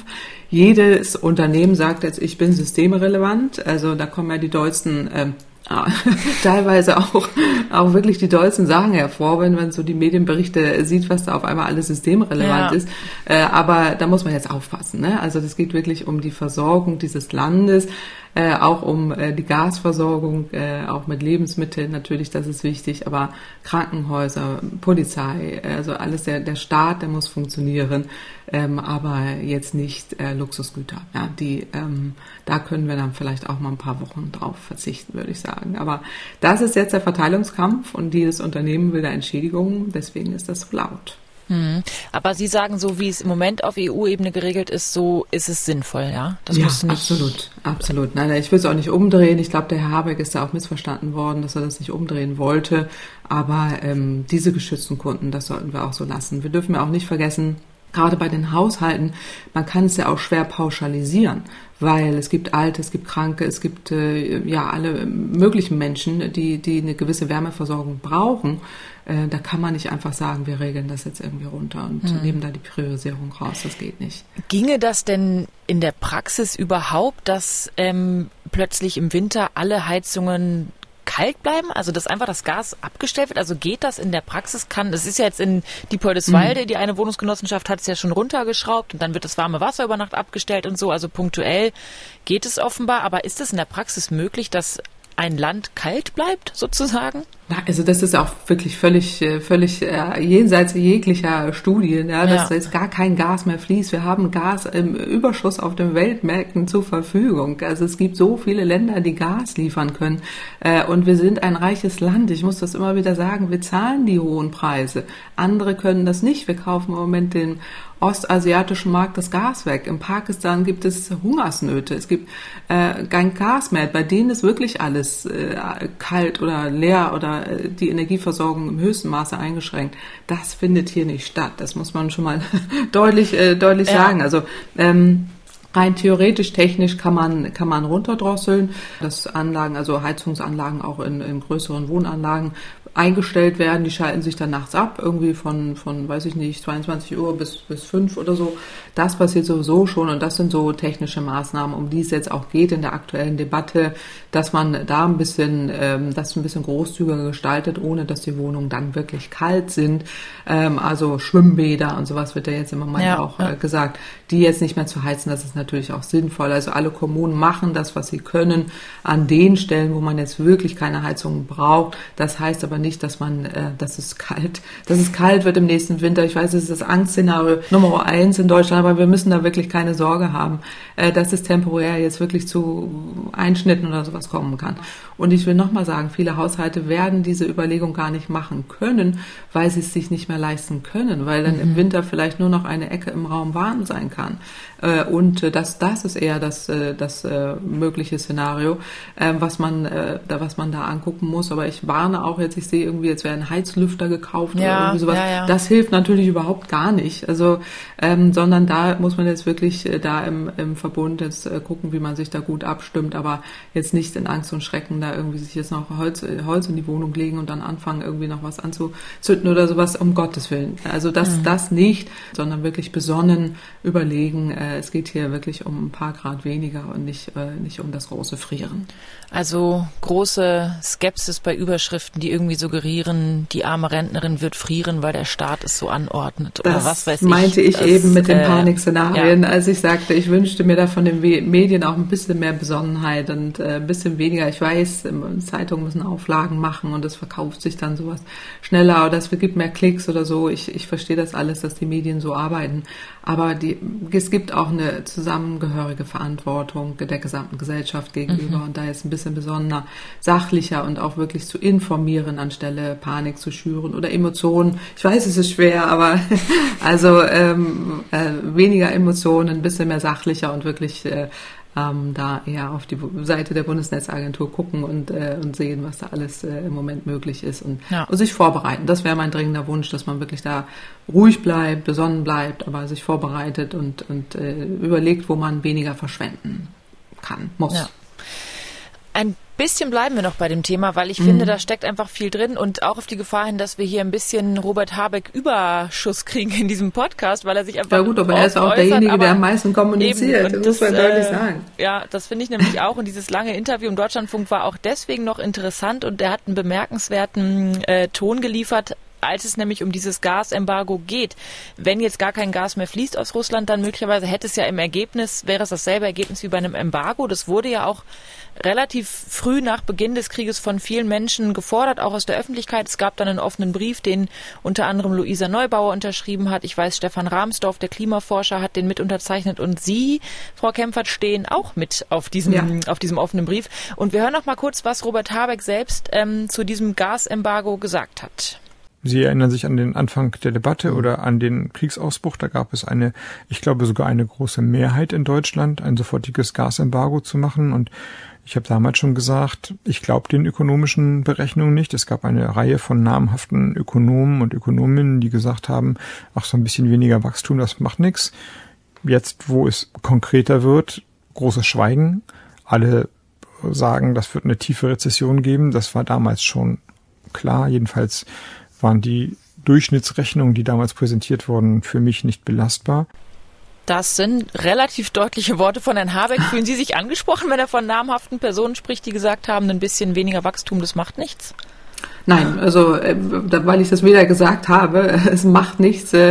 Jedes Unternehmen sagt jetzt, ich bin systemrelevant. Also da kommen ja die dollsten ähm, Ah, teilweise auch, auch wirklich die dollsten Sachen hervor, wenn man so die Medienberichte sieht, was da auf einmal alles systemrelevant ja. ist. Äh, aber da muss man jetzt aufpassen, ne? Also das geht wirklich um die Versorgung dieses Landes, äh, auch um äh, die Gasversorgung, äh, auch mit Lebensmitteln natürlich, das ist wichtig, aber Krankenhäuser, Polizei, also alles, der, der Staat, der muss funktionieren, ähm, aber jetzt nicht äh, Luxusgüter. Ja, die, ähm, da können wir dann vielleicht auch mal ein paar Wochen drauf verzichten, würde ich sagen. Aber das ist jetzt der Verteilungskampf und jedes Unternehmen will da Entschädigungen, deswegen ist das so laut. Hm. Aber Sie sagen, so wie es im Moment auf E U-Ebene geregelt ist, so ist es sinnvoll, ja? Das ja, muss nicht absolut, absolut. Nein, ich will es auch nicht umdrehen. Ich glaube, der Herr Habeck ist da auch missverstanden worden, dass er das nicht umdrehen wollte. Aber ähm, diese geschützten Kunden, das sollten wir auch so lassen. Wir dürfen ja auch nicht vergessen, gerade bei den Haushalten, man kann es ja auch schwer pauschalisieren, weil es gibt Alte, es gibt Kranke, es gibt äh, ja alle möglichen Menschen, die die eine gewisse Wärmeversorgung brauchen. Äh, da kann man nicht einfach sagen, wir regeln das jetzt irgendwie runter und mhm. nehmen da die Priorisierung raus. Das geht nicht. Ginge das denn in der Praxis überhaupt, dass ähm, plötzlich im Winter alle Heizungen kalt bleiben, also dass einfach das Gas abgestellt wird? Also geht das in der Praxis? Kann, das ist ja jetzt in Diepoldeswalde, mhm. die eine Wohnungsgenossenschaft hat es ja schon runtergeschraubt und dann wird das warme Wasser über Nacht abgestellt und so, also punktuell geht es offenbar, aber ist es in der Praxis möglich, dass ein Land kalt bleibt, sozusagen? Na, also das ist auch wirklich völlig, völlig äh, jenseits jeglicher Studien, ja, dass ja. jetzt gar kein Gas mehr fließt. Wir haben Gas im Überschuss auf den Weltmärkten zur Verfügung. Also es gibt so viele Länder, die Gas liefern können. Äh, und wir sind ein reiches Land. Ich muss das immer wieder sagen. Wir zahlen die hohen Preise. Andere können das nicht. Wir kaufen im Moment den ostasiatischen Markt das Gas weg. In Pakistan gibt es Hungersnöte. Es gibt äh, kein Gas mehr. Bei denen ist wirklich alles äh, kalt oder leer oder äh, die Energieversorgung im höchsten Maße eingeschränkt. Das findet hier nicht statt. Das muss man schon mal deutlich äh, deutlich ja. sagen. Also ähm, rein theoretisch, technisch kann man kann man runterdrosseln, dass Anlagen, also Heizungsanlagen auch in, in größeren Wohnanlagen eingestellt werden, die schalten sich dann nachts ab, irgendwie von, von, weiß ich nicht, zweiundzwanzig Uhr bis, bis fünf oder so. Das passiert sowieso schon und das sind so technische Maßnahmen, um die es jetzt auch geht in der aktuellen Debatte, dass man da ein bisschen, ähm, das ein bisschen großzügiger gestaltet, ohne dass die Wohnungen dann wirklich kalt sind. Ähm, also Schwimmbäder und sowas wird ja jetzt im Moment ja, auch ja. Äh, gesagt, die jetzt nicht mehr zu heizen, das ist natürlich auch sinnvoll. Also alle Kommunen machen das, was sie können, an den Stellen, wo man jetzt wirklich keine Heizung braucht. Das heißt aber nicht, dass man, äh, dass es kalt, dass es kalt wird im nächsten Winter. Ich weiß, es ist das Angstszenario Nummer eins in Deutschland, aber wir müssen da wirklich keine Sorge haben, äh, dass es temporär jetzt wirklich zu Einschnitten oder sowas kommen kann. Und ich will nochmal sagen, viele Haushalte werden diese Überlegung gar nicht machen können, weil sie es sich nicht mehr leisten können, weil dann mhm. im Winter vielleicht nur noch eine Ecke im Raum warm sein kann. Äh, und äh, das, das ist eher das, äh, das äh, mögliche Szenario, äh, was man, äh, da, was man da angucken muss. Aber ich warne auch jetzt, ich sehe irgendwie, jetzt werden Heizlüfter gekauft ja, oder irgendwie sowas. Ja, ja. Das hilft natürlich überhaupt gar nicht. Also, ähm, sondern da muss man jetzt wirklich äh, da im, im Verbund jetzt äh, gucken, wie man sich da gut abstimmt, aber jetzt nicht in Angst und Schrecken da irgendwie sich jetzt noch Holz, Holz in die Wohnung legen und dann anfangen, irgendwie noch was anzuzünden oder sowas, um Gottes Willen. Also das, mhm. das nicht, sondern wirklich besonnen überlegen, äh, es geht hier wirklich um ein paar Grad weniger und nicht, äh, nicht um das große Frieren. Also große Skepsis bei Überschriften, die irgendwie suggerieren, die arme Rentnerin wird frieren, weil der Staat es so anordnet oder das was weiß ich. Das meinte ich das, eben mit den äh, Panikszenarien, ja. als ich sagte, ich wünschte mir da von den Medien auch ein bisschen mehr Besonnenheit und äh, ein bisschen weniger. Ich weiß, Zeitungen müssen Auflagen machen und es verkauft sich dann sowas schneller oder es gibt mehr Klicks oder so. Ich, ich verstehe das alles, dass die Medien so arbeiten. Aber die, es gibt auch eine zusammengehörige Verantwortung der gesamten Gesellschaft gegenüber mhm. und da jetzt ein bisschen besonderer, sachlicher und auch wirklich zu informieren, anstelle Panik zu schüren oder Emotionen. Ich weiß, es ist schwer, aber also ähm, äh, weniger Emotionen, ein bisschen mehr sachlicher und wirklich äh, ähm, da eher auf die Seite der Bundesnetzagentur gucken und, äh, und sehen, was da alles äh, im Moment möglich ist und, ja. und sich vorbereiten. Das wäre mein dringender Wunsch, dass man wirklich da ruhig bleibt, besonnen bleibt, aber sich vorbereitet und, und äh, überlegt, wo man weniger verschwenden kann, muss. Ja. Ein bisschen bleiben wir noch bei dem Thema, weil ich mhm. finde, da steckt einfach viel drin und auch auf die Gefahr hin, dass wir hier ein bisschen Robert Habeck Überschuss kriegen in diesem Podcast, weil er sich einfach ja gut, aber er ist auch äußert, derjenige, der am meisten kommuniziert, das muss man äh, deutlich sagen. Ja, das finde ich nämlich auch und dieses lange Interview im Deutschlandfunk war auch deswegen noch interessant und er hat einen bemerkenswerten äh, Ton geliefert, als es nämlich um dieses Gasembargo geht. Wenn jetzt gar kein Gas mehr fließt aus Russland, dann möglicherweise hätte es ja im Ergebnis, wäre es dasselbe Ergebnis wie bei einem Embargo. Das wurde ja auch relativ früh nach Beginn des Krieges von vielen Menschen gefordert, auch aus der Öffentlichkeit. Es gab dann einen offenen Brief, den unter anderem Luisa Neubauer unterschrieben hat. Ich weiß, Stefan Rahmsdorf, der Klimaforscher, hat den mit unterzeichnet und Sie, Frau Kempfert, stehen auch mit auf diesem, ja. auf diesem offenen Brief. Und wir hören noch mal kurz, was Robert Habeck selbst ähm, zu diesem Gasembargo gesagt hat. Sie erinnern sich an den Anfang der Debatte oder an den Kriegsausbruch. Da gab es eine, ich glaube sogar eine große Mehrheit in Deutschland, ein sofortiges Gasembargo zu machen. Und Ich habe damals schon gesagt, ich glaube den ökonomischen Berechnungen nicht. Es gab eine Reihe von namhaften Ökonomen und Ökonominnen, die gesagt haben, ach, so ein bisschen weniger Wachstum, das macht nichts. Jetzt, wo es konkreter wird, großes Schweigen. Alle sagen, das wird eine tiefe Rezession geben. Das war damals schon klar. Jedenfalls waren die Durchschnittsrechnungen, die damals präsentiert wurden, für mich nicht belastbar. Das sind relativ deutliche Worte von Herrn Habeck. Fühlen Sie sich angesprochen, wenn er von namhaften Personen spricht, die gesagt haben, ein bisschen weniger Wachstum, das macht nichts? Nein, also äh, weil ich das weder gesagt habe, es macht nichts äh,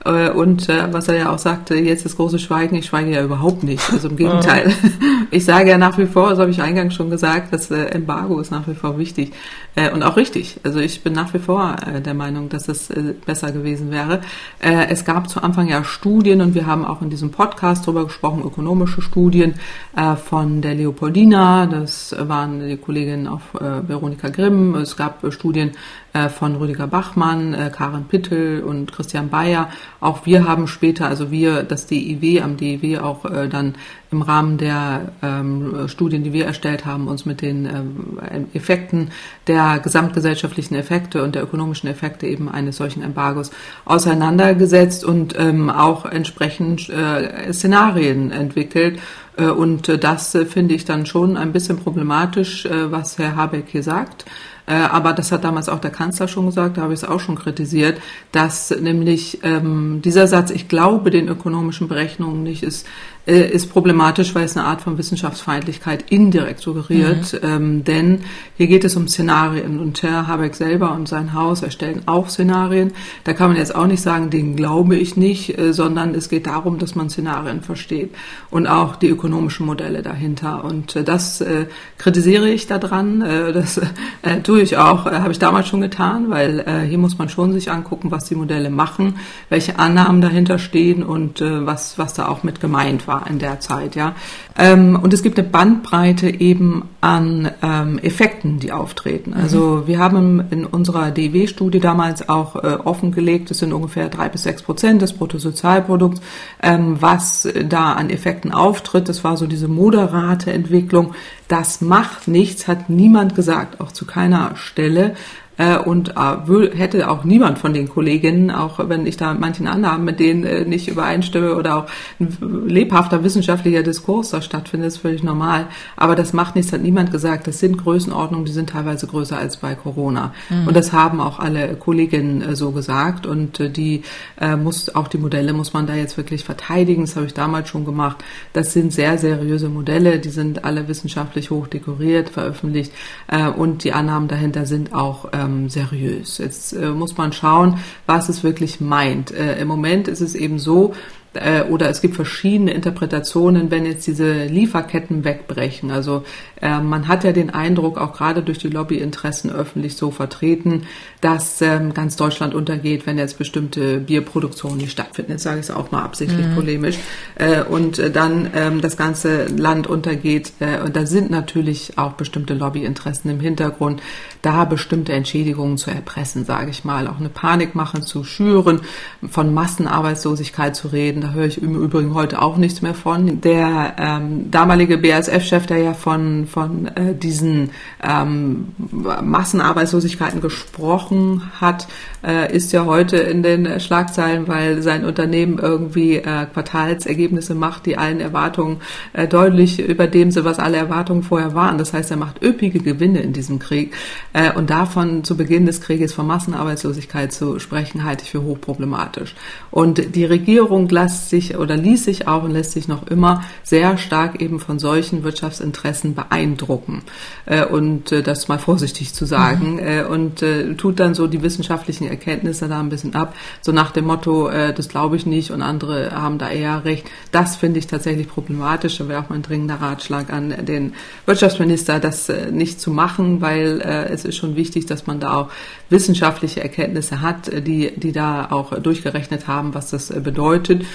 und äh, was er ja auch sagte, jetzt das große Schweigen, ich schweige ja überhaupt nicht, also im Gegenteil. Ich sage ja nach wie vor, das habe ich eingangs schon gesagt, das äh, Embargo ist nach wie vor wichtig äh, und auch richtig. Also ich bin nach wie vor äh, der Meinung, dass es äh, besser gewesen wäre. Äh, es gab zu Anfang ja Studien und wir haben auch in diesem Podcast darüber gesprochen, ökonomische Studien äh, von der Leopoldina, das waren die Kolleginnen auf äh, Veronika Grimm, es gab äh, Studien äh, von Rüdiger Bachmann, äh, Karin Pittel und Christian Bayer. Auch wir haben später, also wir, das D I W, am D I W auch äh, dann im Rahmen der ähm, Studien, die wir erstellt haben, uns mit den ähm, Effekten der gesamtgesellschaftlichen Effekte und der ökonomischen Effekte eben eines solchen Embargos auseinandergesetzt und ähm, auch entsprechend äh, Szenarien entwickelt. Äh, und äh, das äh, finde ich dann schon ein bisschen problematisch, äh, was Herr Habeck hier sagt. Äh, aber das hat damals auch der Kanzler schon gesagt, da habe ich es auch schon kritisiert, dass nämlich ähm, dieser Satz, ich glaube den ökonomischen Berechnungen nicht, ist, äh, ist problematisch, weil es eine Art von Wissenschaftsfeindlichkeit indirekt suggeriert. Mhm. Ähm, denn hier geht es um Szenarien und Herr Habeck selber und sein Haus erstellen auch Szenarien. Da kann man jetzt auch nicht sagen, denen glaube ich nicht, äh, sondern es geht darum, dass man Szenarien versteht und auch die ökonomischen Modelle dahinter. Und äh, das äh, kritisiere ich daran, äh, das äh, tue ich auch, äh, habe ich damals schon getan, weil äh, hier muss man schon sich angucken, was die Modelle machen, welche Annahmen dahinter stehen und äh, was was da auch mit gemeint war in der Zeit, ja. Ähm, und es gibt eine Bandbreite eben an ähm, Effekten, die auftreten. Also mhm. wir haben in unserer D I W-Studie damals auch äh, offengelegt, es sind ungefähr drei bis sechs Prozent des Bruttosozialprodukts, ähm, was da an Effekten auftritt. Das war so diese moderate Entwicklung. Das macht nichts, hat niemand gesagt, auch zu keiner Stelle. Und hätte auch niemand von den Kolleginnen, auch wenn ich da mit manchen Annahmen mit denen nicht übereinstimme oder auch ein lebhafter wissenschaftlicher Diskurs da stattfindet, ist völlig normal. Aber das macht nichts, hat niemand gesagt. Das sind Größenordnungen, die sind teilweise größer als bei Corona. Mhm. Und das haben auch alle Kolleginnen so gesagt. Und die muss, auch die Modelle muss man da jetzt wirklich verteidigen. Das habe ich damals schon gemacht. Das sind sehr seriöse Modelle. Die sind alle wissenschaftlich hoch dekoriert, veröffentlicht. Und die Annahmen dahinter sind auch seriös. Jetzt äh, muss man schauen, was es wirklich meint. Äh, im Moment ist es eben so, äh, oder es gibt verschiedene Interpretationen, wenn jetzt diese Lieferketten wegbrechen. Also äh, man hat ja den Eindruck, auch gerade durch die Lobbyinteressen öffentlich so vertreten, dass ähm, ganz Deutschland untergeht, wenn jetzt bestimmte Bierproduktionen nicht stattfinden. Jetzt sage ich es auch mal absichtlich mhm. polemisch. Äh, und äh, dann ähm, das ganze Land untergeht. Äh, und da sind natürlich auch bestimmte Lobbyinteressen im Hintergrund, da bestimmte Entschädigungen zu erpressen, sage ich mal. Auch eine Panikmache zu schüren, von Massenarbeitslosigkeit zu reden. Da höre ich im Übrigen heute auch nichts mehr von. Der ähm, damalige B A S F-Chef, der ja von von äh, diesen ähm, Massenarbeitslosigkeiten gesprochen hat, äh, ist ja heute in den Schlagzeilen, weil sein Unternehmen irgendwie äh, Quartalsergebnisse macht, die allen Erwartungen äh, deutlich über dem sind, was alle Erwartungen vorher waren. Das heißt, er macht üppige Gewinne in diesem Krieg. Äh, und davon zu Beginn des Krieges von Massenarbeitslosigkeit zu sprechen, halte ich für hochproblematisch. Und die Regierung lässt sich oder ließ sich auch und lässt sich noch immer sehr stark eben von solchen Wirtschaftsinteressen beeindrucken. Äh, und äh, das mal vorsichtig zu sagen. Mhm. Äh, und äh, tut dann so die wissenschaftlichen Erkenntnisse da ein bisschen ab. So nach dem Motto, äh, das glaube ich nicht und andere haben da eher recht. Das finde ich tatsächlich problematisch. Da wäre auch mein dringender Ratschlag an den Wirtschaftsminister, das äh, nicht zu machen, weil äh, es ist schon wichtig, dass man da auch wissenschaftliche Erkenntnisse hat, die, die da auch durchgerechnet haben, was das bedeutet.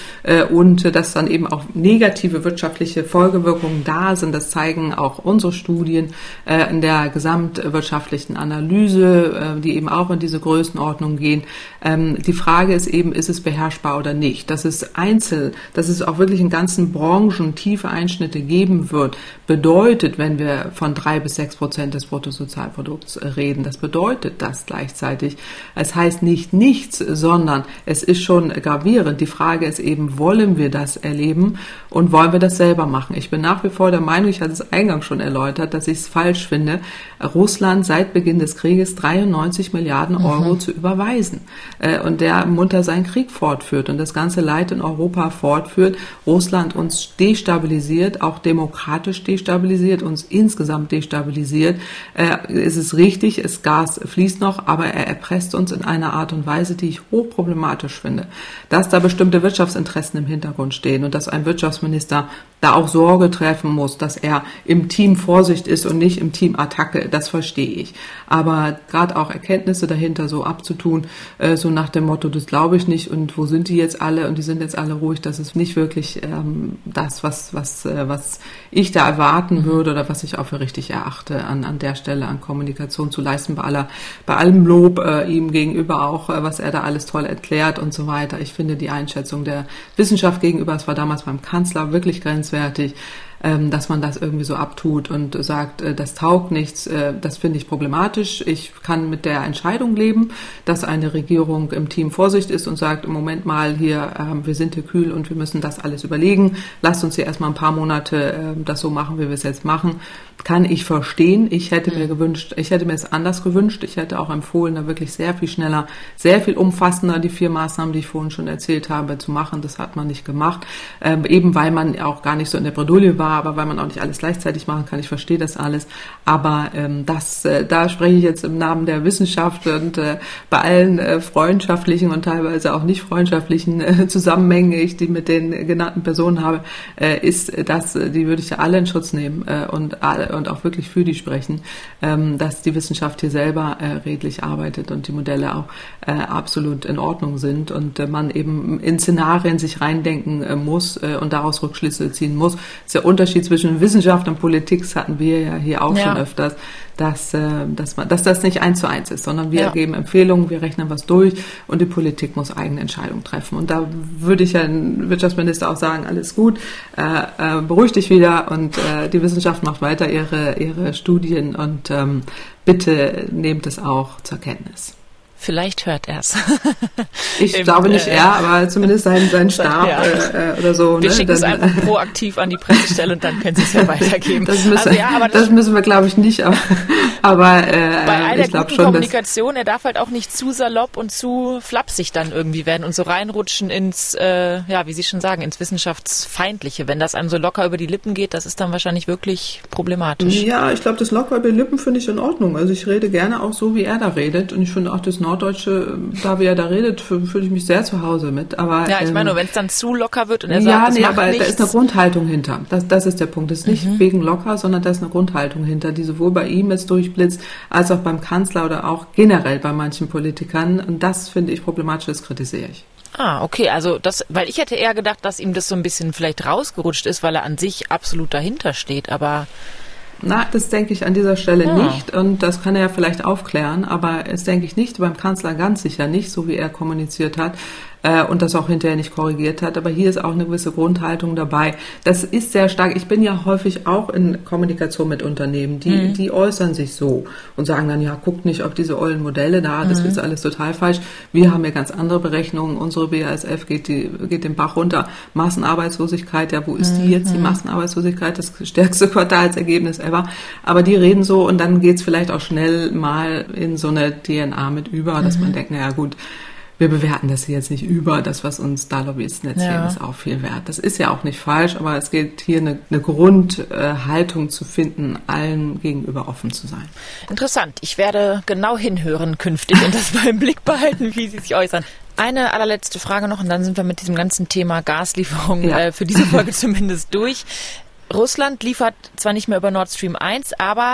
äh, und äh, dass dann eben auch negative wirtschaftliche Folgewirkungen da sind. Das zeigen auch unsere Studien äh, in der gesamtwirtschaftlichen Analyse, äh, die eben auch in diese Größenordnung gehen. Ähm, die Frage ist eben, ist es beherrschbar oder nicht? Dass es einzeln, dass es auch wirklich in ganzen Branchen tiefe Einschnitte geben wird, bedeutet, wenn wir von drei bis sechs Prozent des Bruttosozialprodukts reden, das bedeutet das gleichzeitig. Es heißt nicht nichts, sondern es ist schon gravierend. Die Frage ist eben, wollen wir das erleben und wollen wir das selber machen? Ich bin nach wie vor der Meinung, ich hatte es eingangs schon erläutert, dass ich es falsch finde, Russland seit Beginn des Krieges dreiundneunzig Milliarden Euro mhm. zu überweisen äh, und der munter seinen Krieg fortführt und das ganze Leid in Europa fortführt, Russland uns destabilisiert, auch demokratisch destabilisiert, uns insgesamt destabilisiert. Äh, ist es richtig, das Gas fließt noch, aber er erpresst uns in einer Art und Weise, die ich hochproblematisch finde. Dass da bestimmte Wirtschaftsinteressen im Hintergrund stehen und dass ein Wirtschaftsminister da auch Sorge treffen muss, dass er im Team Vorsicht ist und nicht im Team Attacke, das verstehe ich. Aber gerade auch Erkenntnisse dahinter so abzutun, äh, so nach dem Motto, das glaube ich nicht und wo sind die jetzt alle und die sind jetzt alle ruhig, das ist nicht wirklich ähm, das, was was äh, was ich da erwarten würde oder was ich auch für richtig erachte, an an der Stelle an Kommunikation zu leisten, bei aller bei allem Lob äh, ihm gegenüber auch, äh, was er da alles toll erklärt und so weiter. Ich finde die Einschätzung der Wissenschaft gegenüber, es war damals beim Kanzler wirklich grenzwertig, dass man das irgendwie so abtut und sagt, das taugt nichts, das finde ich problematisch. Ich kann mit der Entscheidung leben, dass eine Regierung im Team Vorsicht ist und sagt, im Moment mal hier, wir sind hier kühl und wir müssen das alles überlegen. Lasst uns hier erstmal ein paar Monate das so machen, wie wir es jetzt machen. Kann ich verstehen. Ich hätte mir gewünscht, ich hätte mir es anders gewünscht. Ich hätte auch empfohlen, da wirklich sehr viel schneller, sehr viel umfassender die vier Maßnahmen, die ich vorhin schon erzählt habe, zu machen. Das hat man nicht gemacht. Ähm, eben weil man auch gar nicht so in der Bredouille war, aber weil man auch nicht alles gleichzeitig machen kann. Ich verstehe das alles. Aber ähm, das, äh, da spreche ich jetzt im Namen der Wissenschaft und äh, bei allen äh, freundschaftlichen und teilweise auch nicht freundschaftlichen äh, Zusammenhängen, ich die mit den genannten Personen habe, äh, ist das, die würde ich ja alle in Schutz nehmen äh, und alle und auch wirklich für die sprechen, ähm, dass die Wissenschaft hier selber äh, redlich arbeitet und die Modelle auch äh, absolut in Ordnung sind und äh, man eben in Szenarien sich reindenken äh, muss äh, und daraus Rückschlüsse ziehen muss. Das ist der Unterschied zwischen Wissenschaft und Politik, das hatten wir ja hier auch ja. schon öfters, dass, äh, dass, man, dass das nicht eins zu eins ist, sondern wir ja. geben Empfehlungen, wir rechnen was durch und die Politik muss eigene Entscheidungen treffen. Und da würde ich ja den Wirtschaftsminister auch sagen, alles gut, äh, äh, beruhig dich wieder und äh, die Wissenschaft macht weiter ihre, ihre Studien und ähm, bitte nehmt es auch zur Kenntnis. Vielleicht hört er es. Ich Im, glaube nicht äh, er, aber zumindest sein, sein Stab ja. äh, oder so. Wir ne? schicken es einfach proaktiv an die Pressestelle und dann können sie es ja weitergeben. Das müssen, also, ja, aber das, das müssen wir, glaube ich, nicht. Aber, aber äh, bei all der ich glaube guten schon, Kommunikation, er darf halt auch nicht zu salopp und zu flapsig dann irgendwie werden und so reinrutschen ins, äh, ja, wie Sie schon sagen, ins Wissenschaftsfeindliche. Wenn das einem so locker über die Lippen geht, das ist dann wahrscheinlich wirklich problematisch. Ja, ich glaube, das locker über die Lippen finde ich in Ordnung. Also ich rede gerne auch so, wie er da redet und ich finde auch das Norddeutsche, da wie er da redet, fühle ich mich sehr zu Hause mit. Aber, ja, ich meine, ähm, wenn es dann zu locker wird und er ja, sagt, das nee, macht aber nichts. Da ist eine Grundhaltung hinter. Das, das ist der Punkt. Das ist nicht mhm. wegen locker, sondern da ist eine Grundhaltung hinter, die sowohl bei ihm jetzt durchblitzt, als auch beim Kanzler oder auch generell bei manchen Politikern. Und das finde ich problematisch, das kritisiere ich. Ah, okay, also das, weil ich hätte eher gedacht, dass ihm das so ein bisschen vielleicht rausgerutscht ist, weil er an sich absolut dahinter steht, aber... Na, das denke ich an dieser Stelle ja. nicht und das kann er ja vielleicht aufklären, aber das denke ich nicht, beim Kanzler ganz sicher nicht, so wie er kommuniziert hat äh, und das auch hinterher nicht korrigiert hat, aber hier ist auch eine gewisse Grundhaltung dabei. Das ist sehr stark, ich bin ja häufig auch in Kommunikation mit Unternehmen, die mhm. die äußern sich so und sagen dann, ja, guckt nicht auf diese ollen Modelle da, das mhm. ist alles total falsch, wir haben ja ganz andere Berechnungen, unsere B A S F geht, die, geht den Bach runter, Massenarbeitslosigkeit, ja, wo ist die jetzt, die Massenarbeitslosigkeit, das stärkste Quartalsergebnis ever, aber die reden so und dann geht's vielleicht auch schnell mal in so eine D N A mit über, dass mhm. man denkt, naja gut, wir bewerten das hier jetzt nicht über, das, was uns da Lobbyisten erzählen, ja. ist auch viel wert. Das ist ja auch nicht falsch, aber es gilt hier eine, eine Grundhaltung äh, zu finden, allen gegenüber offen zu sein. Interessant. Ich werde genau hinhören künftig und das mal im Blick behalten, wie Sie sich äußern. Eine allerletzte Frage noch und dann sind wir mit diesem ganzen Thema Gaslieferung ja. äh, für diese Folge zumindest durch. Russland liefert zwar nicht mehr über Nord Stream eins, aber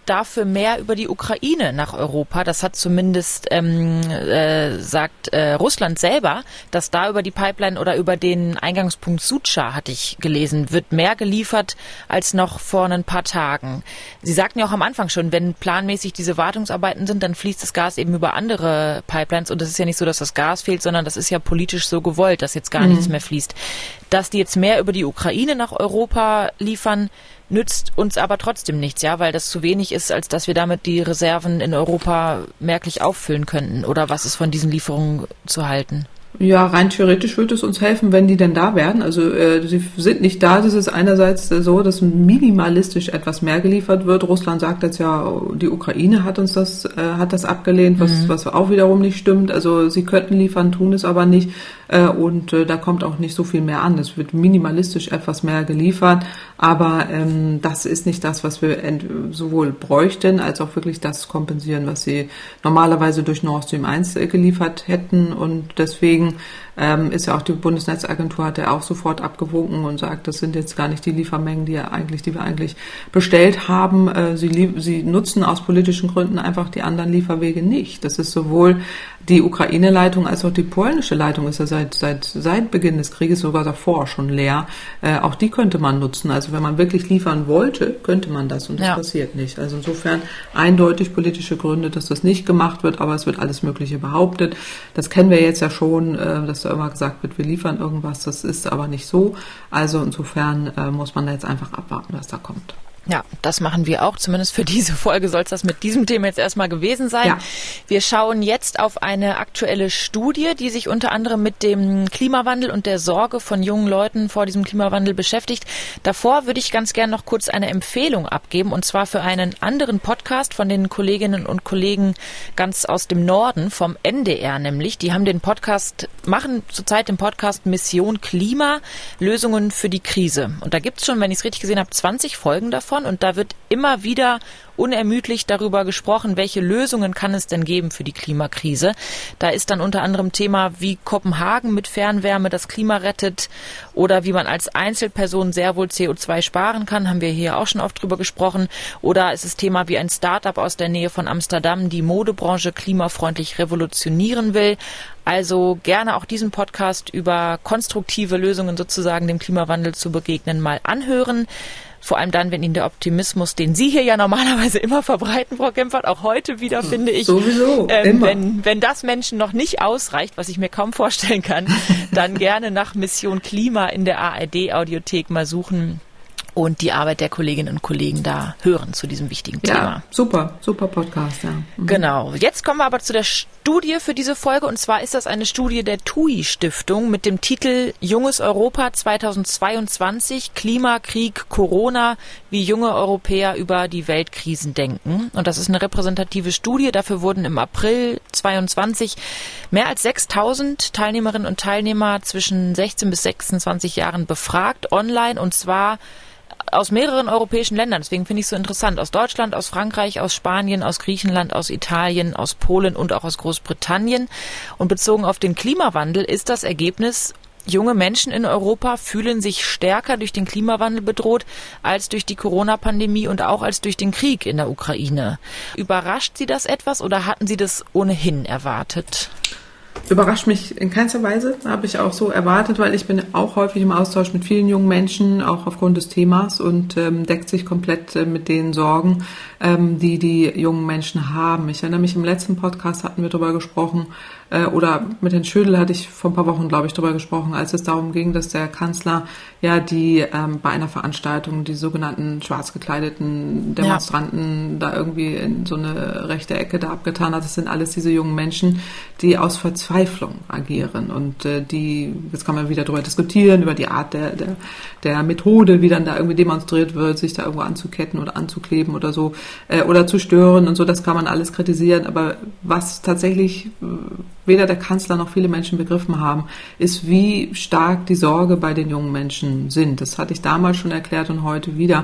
dafür mehr über die Ukraine nach Europa. Das hat zumindest, ähm, äh, sagt äh, Russland selber, dass da über die Pipeline oder über den Eingangspunkt Sucha, hatte ich gelesen, wird mehr geliefert als noch vor ein paar Tagen. Sie sagten ja auch am Anfang schon, wenn planmäßig diese Wartungsarbeiten sind, dann fließt das Gas eben über andere Pipelines. Und es ist ja nicht so, dass das Gas fehlt, sondern das ist ja politisch so gewollt, dass jetzt gar mhm. nichts mehr fließt. Dass die jetzt mehr über die Ukraine nach Europa liefern, nützt uns aber trotzdem nichts, ja, weil das zu wenig ist, als dass wir damit die Reserven in Europa merklich auffüllen könnten. Oder was ist von diesen Lieferungen zu halten? Ja, rein theoretisch würde es uns helfen, wenn die denn da wären. Also äh, sie sind nicht da. Das ist einerseits äh, so, dass minimalistisch etwas mehr geliefert wird. Russland sagt jetzt ja, die Ukraine hat uns das äh, hat das abgelehnt, was mhm. was auch wiederum nicht stimmt. Also sie könnten liefern, tun es aber nicht. Äh, und äh, da kommt auch nicht so viel mehr an. Es wird minimalistisch etwas mehr geliefert. Aber ähm, das ist nicht das, was wir ent- sowohl bräuchten, als auch wirklich das kompensieren, was sie normalerweise durch Nord Stream eins äh, geliefert hätten. Und deswegen ähm, ist ja auch die Bundesnetzagentur, hat ja auch sofort abgewunken und sagt, das sind jetzt gar nicht die Liefermengen, die, ja eigentlich, die wir eigentlich bestellt haben. Äh, sie, lieb- sie nutzen aus politischen Gründen einfach die anderen Lieferwege nicht. Das ist sowohl die Ukraine-Leitung als auch die polnische Leitung ist ja seit, seit, seit Beginn des Krieges, sogar davor schon leer. Äh, auch die könnte man nutzen. Also wenn man wirklich liefern wollte, könnte man das und das ja. passiert nicht. Also insofern eindeutig politische Gründe, dass das nicht gemacht wird, aber es wird alles Mögliche behauptet. Das kennen wir jetzt ja schon, äh, dass da immer gesagt wird, wir liefern irgendwas. Das ist aber nicht so. Also insofern äh, muss man da jetzt einfach abwarten, was da kommt. Ja, das machen wir auch. Zumindest für diese Folge soll es das mit diesem Thema jetzt erstmal gewesen sein. Ja. Wir schauen jetzt auf eine aktuelle Studie, die sich unter anderem mit dem Klimawandel und der Sorge von jungen Leuten vor diesem Klimawandel beschäftigt. Davor würde ich ganz gern noch kurz eine Empfehlung abgeben, und zwar für einen anderen Podcast von den Kolleginnen und Kollegen ganz aus dem Norden, vom N D R nämlich. Die haben den Podcast, machen zurzeit den Podcast Mission Klima, Lösungen für die Krise. Und da gibt's schon, wenn ich es richtig gesehen habe, zwanzig Folgen davon. Und da wird immer wieder unermüdlich darüber gesprochen, welche Lösungen kann es denn geben für die Klimakrise. Da ist dann unter anderem Thema, wie Kopenhagen mit Fernwärme das Klima rettet oder wie man als Einzelperson sehr wohl C O zwei sparen kann, haben wir hier auch schon oft drüber gesprochen. Oder es ist Thema, wie ein Start-up aus der Nähe von Amsterdam die Modebranche klimafreundlich revolutionieren will. Also gerne auch diesen Podcast über konstruktive Lösungen sozusagen dem Klimawandel zu begegnen mal anhören. Vor allem dann, wenn Ihnen der Optimismus, den Sie hier ja normalerweise immer verbreiten, Frau Kempfert, auch heute wieder, finde ich, sowieso, ähm, immer. Wenn, wenn das Menschen noch nicht ausreicht, was ich mir kaum vorstellen kann, dann gerne nach Mission Klima in der A R D-Audiothek mal suchen und die Arbeit der Kolleginnen und Kollegen da hören zu diesem wichtigen ja, Thema. Super, super Podcast, ja. Mhm. Genau. Jetzt kommen wir aber zu der Studie für diese Folge, und zwar ist das eine Studie der T U I-Stiftung mit dem Titel Junges Europa zweitausendzweiundzwanzig, Klima, Krieg, Corona, wie junge Europäer über die Weltkrisen denken. Und das ist eine repräsentative Studie. Dafür wurden im April zweiundzwanzig mehr als sechstausend Teilnehmerinnen und Teilnehmer zwischen sechzehn bis sechsundzwanzig Jahren befragt, online, und zwar aus mehreren europäischen Ländern. Deswegen finde ich es so interessant. Aus Deutschland, aus Frankreich, aus Spanien, aus Griechenland, aus Italien, aus Polen und auch aus Großbritannien. Und bezogen auf den Klimawandel ist das Ergebnis: Junge Menschen in Europa fühlen sich stärker durch den Klimawandel bedroht als durch die Corona-Pandemie und auch als durch den Krieg in der Ukraine. Überrascht Sie das etwas oder hatten Sie das ohnehin erwartet? Überrascht mich in keinster Weise, habe ich auch so erwartet, weil ich bin auch häufig im Austausch mit vielen jungen Menschen, auch aufgrund des Themas, und ähm, deckt sich komplett äh, mit den Sorgen, ähm, die die jungen Menschen haben. Ich erinnere mich, im letzten Podcast hatten wir darüber gesprochen, äh, oder mit Herrn Schödel hatte ich vor ein paar Wochen, glaube ich, darüber gesprochen, als es darum ging, dass der Kanzler ja die ähm, bei einer Veranstaltung die sogenannten schwarz gekleideten Demonstranten ja. da irgendwie in so eine rechte Ecke da abgetan hat. Das sind alles diese jungen Menschen, die aus Verzweiflung agieren, und äh, die, jetzt kann man wieder darüber diskutieren, über die Art der, der, der Methode, wie dann da irgendwie demonstriert wird, sich da irgendwo anzuketten oder anzukleben oder so, äh, oder zu stören und so, das kann man alles kritisieren, aber was tatsächlich äh, weder der Kanzler noch viele Menschen begriffen haben, ist, wie stark die Sorge bei den jungen Menschen sind. Das hatte ich damals schon erklärt und heute wieder,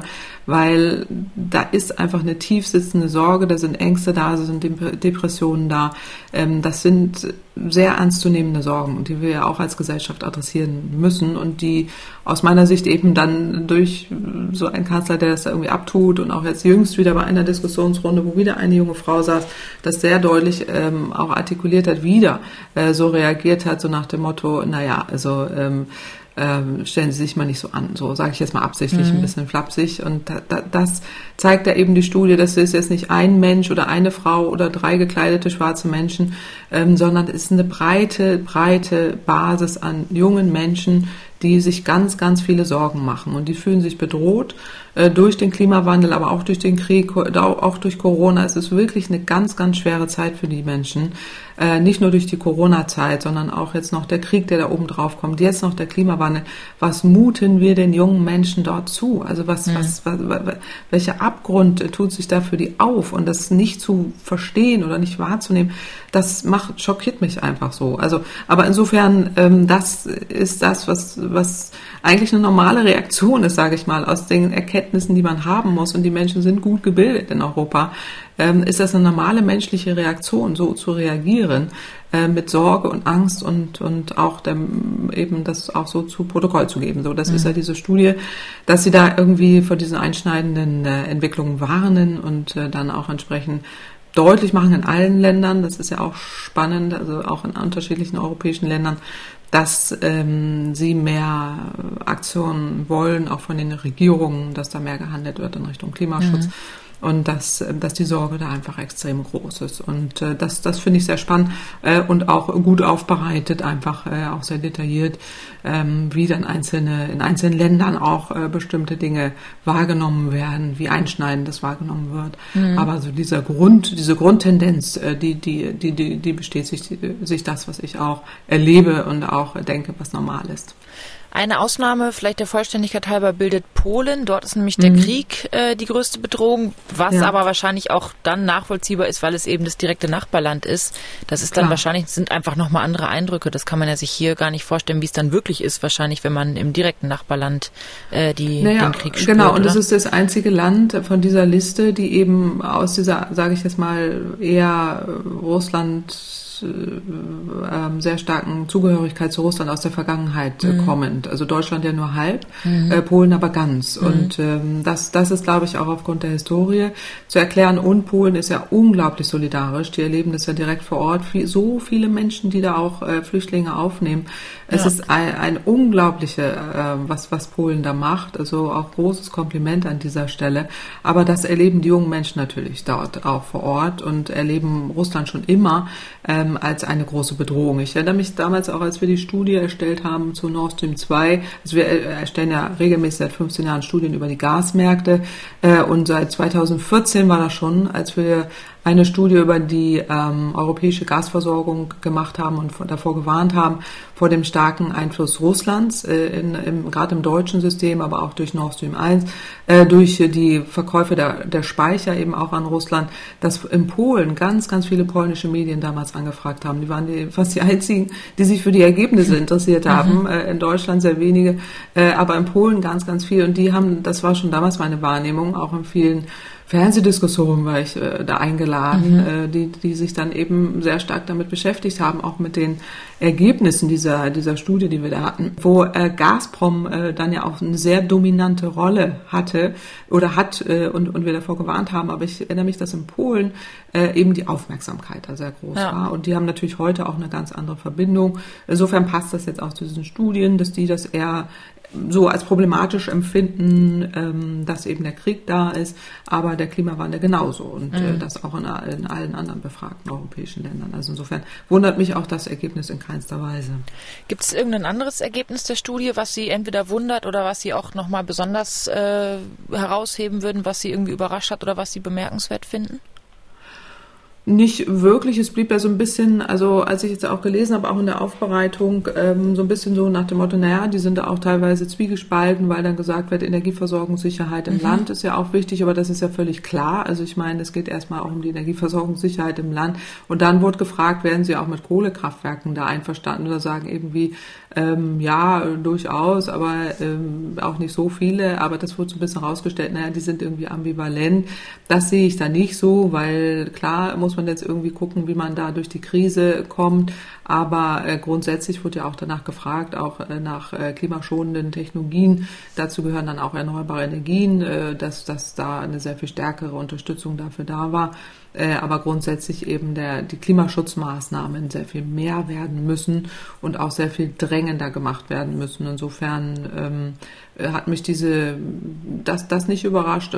weil da ist einfach eine tief sitzende Sorge, da sind Ängste da, da sind Depressionen da. Das sind sehr ernstzunehmende Sorgen und die wir ja auch als Gesellschaft adressieren müssen und die aus meiner Sicht eben dann durch so einen Kanzler, der das da irgendwie abtut und auch jetzt jüngst wieder bei einer Diskussionsrunde, wo wieder eine junge Frau saß, das sehr deutlich ähm, auch artikuliert hat, wieder äh, so reagiert hat, so nach dem Motto, naja, also ähm, Ähm, stellen Sie sich mal nicht so an, so sage ich jetzt mal absichtlich, mhm. ein bisschen flapsig. Und da, da, das zeigt ja eben die Studie, dass es jetzt nicht ein Mensch oder eine Frau oder drei gekleidete schwarze Menschen, ähm, sondern es ist eine breite, breite Basis an jungen Menschen, die sich ganz, ganz viele Sorgen machen. Und die fühlen sich bedroht äh, durch den Klimawandel, aber auch durch den Krieg, auch durch Corona. Es ist wirklich eine ganz, ganz schwere Zeit für die Menschen. Äh, nicht nur durch die Corona-Zeit, sondern auch jetzt noch der Krieg, der da oben drauf kommt, jetzt noch der Klimawandel. Was muten wir den jungen Menschen dort zu? Also was, mhm. was, was, was, welcher Abgrund tut sich da für die auf? Und das nicht zu verstehen oder nicht wahrzunehmen, das macht, schockiert mich einfach so. Also, aber insofern, ähm, das ist das, was, was eigentlich eine normale Reaktion ist, sage ich mal, aus den Erkenntnissen, die man haben muss. Und die Menschen sind gut gebildet in Europa. Ähm, ist das eine normale menschliche Reaktion, so zu reagieren, äh, mit Sorge und Angst und, und auch dem, eben das auch so zu Protokoll zu geben. So, das mhm. ist ja diese Studie, dass sie da irgendwie vor diesen einschneidenden äh, Entwicklungen warnen und äh, dann auch entsprechend deutlich machen in allen Ländern. Das ist ja auch spannend, also auch in unterschiedlichen europäischen Ländern, dass ähm, sie mehr Aktionen wollen, auch von den Regierungen, dass da mehr gehandelt wird in Richtung Klimaschutz. Mhm. Und dass, dass die Sorge da einfach extrem groß ist. Und äh, das, das finde ich sehr spannend äh, und auch gut aufbereitet, einfach äh, auch sehr detailliert, ähm, wie dann einzelne, in einzelnen Ländern auch äh, bestimmte Dinge wahrgenommen werden, wie einschneidend das wahrgenommen wird. Mhm. Aber so dieser Grund, diese Grundtendenz, äh, die, die, die, die, die bestätigt sich das, was ich auch erlebe und auch denke, was normal ist. Eine Ausnahme, vielleicht der Vollständigkeit halber, bildet Polen. Dort ist nämlich der mhm. Krieg äh, die größte Bedrohung, was ja. aber wahrscheinlich auch dann nachvollziehbar ist, weil es eben das direkte Nachbarland ist. Das ist dann Klar. wahrscheinlich, sind einfach nochmal andere Eindrücke. Das kann man ja sich hier gar nicht vorstellen, wie es dann wirklich ist, wahrscheinlich, wenn man im direkten Nachbarland äh, die, naja, den Krieg spürt. Genau, und oder? Das ist das einzige Land von dieser Liste, die eben aus dieser, sage ich jetzt mal, eher Russland äh, sehr starken Zugehörigkeit zu Russland aus der Vergangenheit äh, mhm. kommend. Also Deutschland ja nur halb, mhm. äh, Polen aber ganz. Mhm. Und ähm, das, das ist, glaube ich, auch aufgrund der Historie zu erklären. Und Polen ist ja unglaublich solidarisch. Die erleben das ja direkt vor Ort. Viel, so viele Menschen, die da auch äh, Flüchtlinge aufnehmen. Es ja. ist ein, ein unglaubliche, äh, was, was Polen da macht. Also auch großes Kompliment an dieser Stelle. Aber das erleben die jungen Menschen natürlich dort auch vor Ort und erleben Russland schon immer ähm, als eine große Bedrohung. Ich erinnere mich damals auch, als wir die Studie erstellt haben zu Nord Stream zwei. Also wir erstellen ja regelmäßig seit fünfzehn Jahren Studien über die Gasmärkte äh, und seit zweitausendvierzehn war das schon, als wir eine Studie über die ähm, europäische Gasversorgung gemacht haben und von, davor gewarnt haben, vor dem starken Einfluss Russlands, äh, in, im, gerade im deutschen System, aber auch durch Nord Stream eins, äh, durch die Verkäufe der, der Speicher eben auch an Russland, dass in Polen ganz, ganz viele polnische Medien damals angefragt haben. Die waren die, fast die einzigen, die sich für die Ergebnisse interessiert haben. Mhm. Äh, in Deutschland sehr wenige, äh, aber in Polen ganz, ganz viel. Und die haben, das war schon damals meine Wahrnehmung, auch in vielen Fernsehdiskussionen war ich äh, da eingeladen, mhm. äh, die, die sich dann eben sehr stark damit beschäftigt haben, auch mit den Ergebnissen dieser, dieser Studie, die wir da hatten, wo äh, Gazprom äh, dann ja auch eine sehr dominante Rolle hatte oder hat äh, und, und wir davor gewarnt haben. Aber ich erinnere mich, dass in Polen äh, eben die Aufmerksamkeit da sehr groß ja. war. Und die haben natürlich heute auch eine ganz andere Verbindung. Insofern passt das jetzt auch zu diesen Studien, dass die das eher so als problematisch empfinden, ähm, dass eben der Krieg da ist, aber der Klimawandel genauso und mhm. äh, das auch in, in allen anderen befragten europäischen Ländern. Also insofern wundert mich auch das Ergebnis in keinster Weise. Gibt es irgendein anderes Ergebnis der Studie, was Sie entweder wundert oder was Sie auch nochmal besonders äh, herausheben würden, was Sie irgendwie überrascht hat oder was Sie bemerkenswert finden? Nicht wirklich, es blieb ja so ein bisschen, also als ich jetzt auch gelesen habe, auch in der Aufbereitung, ähm, so ein bisschen so nach dem Motto, naja, die sind da auch teilweise zwiegespalten, weil dann gesagt wird, Energieversorgungssicherheit im mhm. Land ist ja auch wichtig, aber das ist ja völlig klar. Also ich meine, es geht erstmal auch um die Energieversorgungssicherheit im Land und dann wurde gefragt, werden sie auch mit Kohlekraftwerken da einverstanden oder sagen eben wie Ähm, ja, durchaus, aber ähm, auch nicht so viele. Aber das wurde so ein bisschen rausgestellt, naja, die sind irgendwie ambivalent. Das sehe ich da nicht so, weil klar muss man jetzt irgendwie gucken, wie man da durch die Krise kommt. Aber äh, grundsätzlich wurde ja auch danach gefragt, auch äh, nach äh, klimaschonenden Technologien. Dazu gehören dann auch erneuerbare Energien, äh, dass, dass da eine sehr viel stärkere Unterstützung dafür da war. Äh, aber grundsätzlich eben der, die Klimaschutzmaßnahmen sehr viel mehr werden müssen und auch sehr viel drängender gemacht werden müssen. Insofern ähm, hat mich diese, das, das nicht überrascht,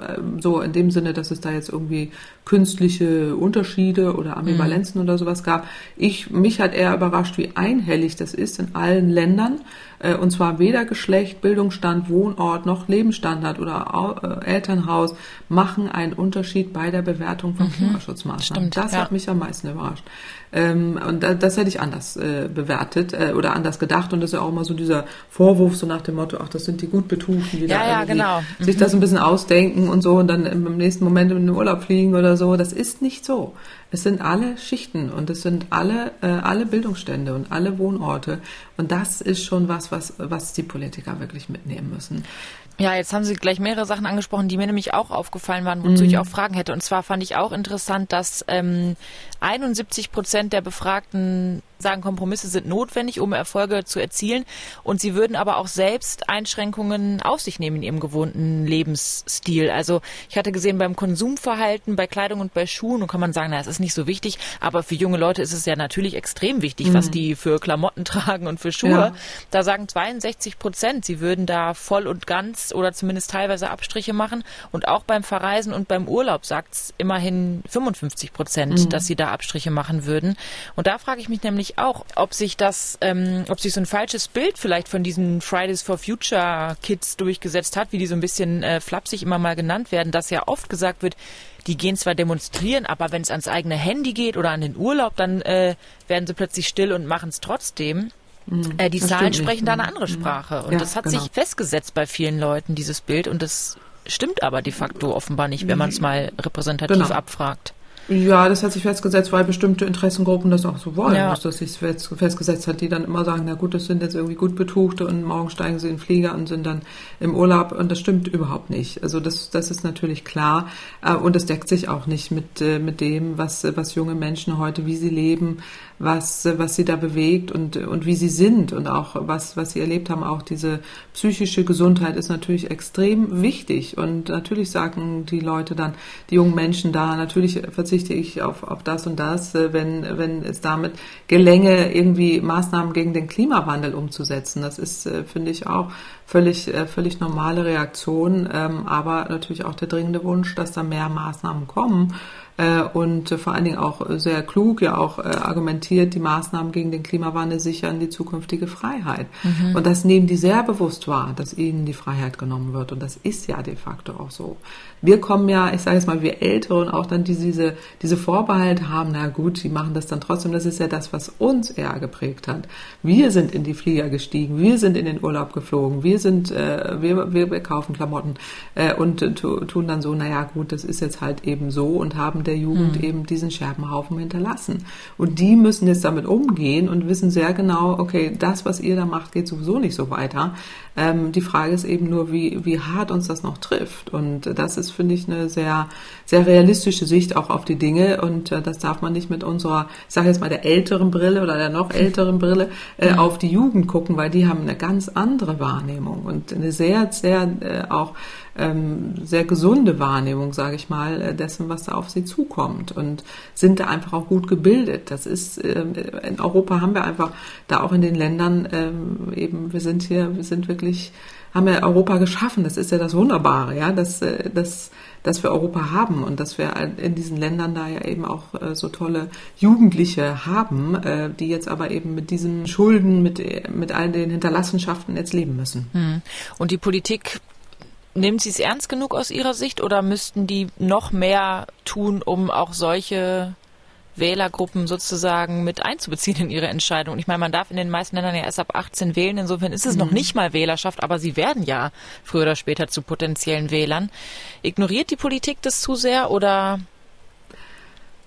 so in dem Sinne, dass es da jetzt irgendwie künstliche Unterschiede oder Ambivalenzen mhm. oder sowas gab. Ich, mich hat eher überrascht, wie einhellig das ist in allen Ländern, äh, und zwar weder Geschlecht, Bildungsstand, Wohnort noch Lebensstandard oder äh, Elternhaus machen einen Unterschied bei der Bewertung von mhm. Klimaschutzmaßnahmen. Stimmt, das ja. hat mich am meisten überrascht. Ähm, und da, das hätte ich anders äh, bewertet äh, oder anders gedacht. Und das ist ja auch immer so dieser Vorwurf, so nach dem Motto, ach, das sind die Gutbetuchten, die ja, da ja, irgendwie genau. mhm. sich das ein bisschen ausdenken und so und dann im nächsten Moment in den Urlaub fliegen oder so. Das ist nicht so. Es sind alle Schichten und es sind alle äh, alle Bildungsstände und alle Wohnorte. Und das ist schon was, was was die Politiker wirklich mitnehmen müssen. Ja, jetzt haben Sie gleich mehrere Sachen angesprochen, die mir nämlich auch aufgefallen waren, wozu mhm. ich auch Fragen hätte. Und zwar fand ich auch interessant, dass ähm, einundsiebzig Prozent der Befragten sagen, Kompromisse sind notwendig, um Erfolge zu erzielen. Und sie würden aber auch selbst Einschränkungen auf sich nehmen in ihrem gewohnten Lebensstil. Also ich hatte gesehen, beim Konsumverhalten, bei Kleidung und bei Schuhen, und kann man sagen, na, es ist nicht so wichtig, aber für junge Leute ist es ja natürlich extrem wichtig, mhm. was die für Klamotten tragen und für Schuhe. Ja. Da sagen zweiundsechzig Prozent, sie würden da voll und ganz oder zumindest teilweise Abstriche machen. Und auch beim Verreisen und beim Urlaub sagt es immerhin fünfundfünfzig Prozent, mhm. dass sie da Abstriche machen würden. Und da frage ich mich nämlich auch, ob sich das, ähm, ob sich so ein falsches Bild vielleicht von diesen Fridays for Future Kids durchgesetzt hat, wie die so ein bisschen äh, flapsig immer mal genannt werden, dass ja oft gesagt wird, die gehen zwar demonstrieren, aber wenn es ans eigene Handy geht oder an den Urlaub, dann äh, werden sie plötzlich still und machen es trotzdem. Mhm, äh, die Zahlen sprechen da eine andere mhm. Sprache. Und ja, das hat genau. sich festgesetzt bei vielen Leuten, dieses Bild. Und das stimmt aber de facto offenbar nicht, wenn man es mal repräsentativ genau. abfragt. Ja, das hat sich festgesetzt, weil bestimmte Interessengruppen das auch so wollen, ja. dass das sich festgesetzt hat, die dann immer sagen, na gut, das sind jetzt irgendwie Gutbetuchte und morgen steigen sie in den Flieger und sind dann im Urlaub, und das stimmt überhaupt nicht. Also das, das ist natürlich klar, und das deckt sich auch nicht mit, mit dem, was, was junge Menschen heute, wie sie leben, was, was sie da bewegt und, und wie sie sind und auch was, was sie erlebt haben. Auch diese psychische Gesundheit ist natürlich extrem wichtig, und natürlich sagen die Leute dann, die jungen Menschen da, natürlich verzichte ich auf, auf das und das, wenn, wenn es damit gelänge, irgendwie Maßnahmen gegen den Klimawandel umzusetzen. Das ist, finde ich, auch völlig, völlig normale Reaktion, aber natürlich auch der dringende Wunsch, dass da mehr Maßnahmen kommen. Und vor allen Dingen auch sehr klug ja auch argumentiert, die Maßnahmen gegen den Klimawandel sichern die zukünftige Freiheit. Mhm. Und das nehmen die sehr bewusst wahr, dass ihnen die Freiheit genommen wird. Und das ist ja de facto auch so. Wir kommen ja, ich sage jetzt mal, wir Älteren auch dann, die diese, diese Vorbehalte haben, na gut, die machen das dann trotzdem. Das ist ja das, was uns eher geprägt hat. Wir sind in die Flieger gestiegen, wir sind in den Urlaub geflogen, wir sind, äh, wir, wir kaufen Klamotten äh, und äh, tun dann so, naja gut, das ist jetzt halt eben so, und haben der Jugend mhm. eben diesen Scherbenhaufen hinterlassen. Und die müssen jetzt damit umgehen und wissen sehr genau, okay, das, was ihr da macht, geht sowieso nicht so weiter. Ähm, die Frage ist eben nur, wie, wie hart uns das noch trifft. Und das ist, finde ich, eine sehr, sehr realistische Sicht auch auf die Dinge. Und äh, das darf man nicht mit unserer, ich sage jetzt mal, der älteren Brille oder der noch älteren Brille äh, mhm. auf die Jugend gucken, weil die haben eine ganz andere Wahrnehmung und eine sehr, sehr äh, auch ähm, sehr gesunde Wahrnehmung, sage ich mal, dessen, was da auf sie zukommt, und sind da einfach auch gut gebildet. Das ist, äh, in Europa haben wir einfach da auch in den Ländern ähm, eben, wir sind hier, wir sind wirklich, haben wir Europa geschaffen. Das ist ja das Wunderbare, ja, dass, dass, dass wir Europa haben und dass wir in diesen Ländern da ja eben auch so tolle Jugendliche haben, die jetzt aber eben mit diesen Schulden, mit, mit all den Hinterlassenschaften jetzt leben müssen. Und die Politik, nimmt sie es ernst genug aus Ihrer Sicht, oder müssten die noch mehr tun, um auch solche Wählergruppen sozusagen mit einzubeziehen in ihre Entscheidung? Ich meine, man darf in den meisten Ländern ja erst ab achtzehn wählen, insofern ist es mhm. noch nicht mal Wählerschaft, aber sie werden ja früher oder später zu potenziellen Wählern. Ignoriert die Politik das zu sehr, oder?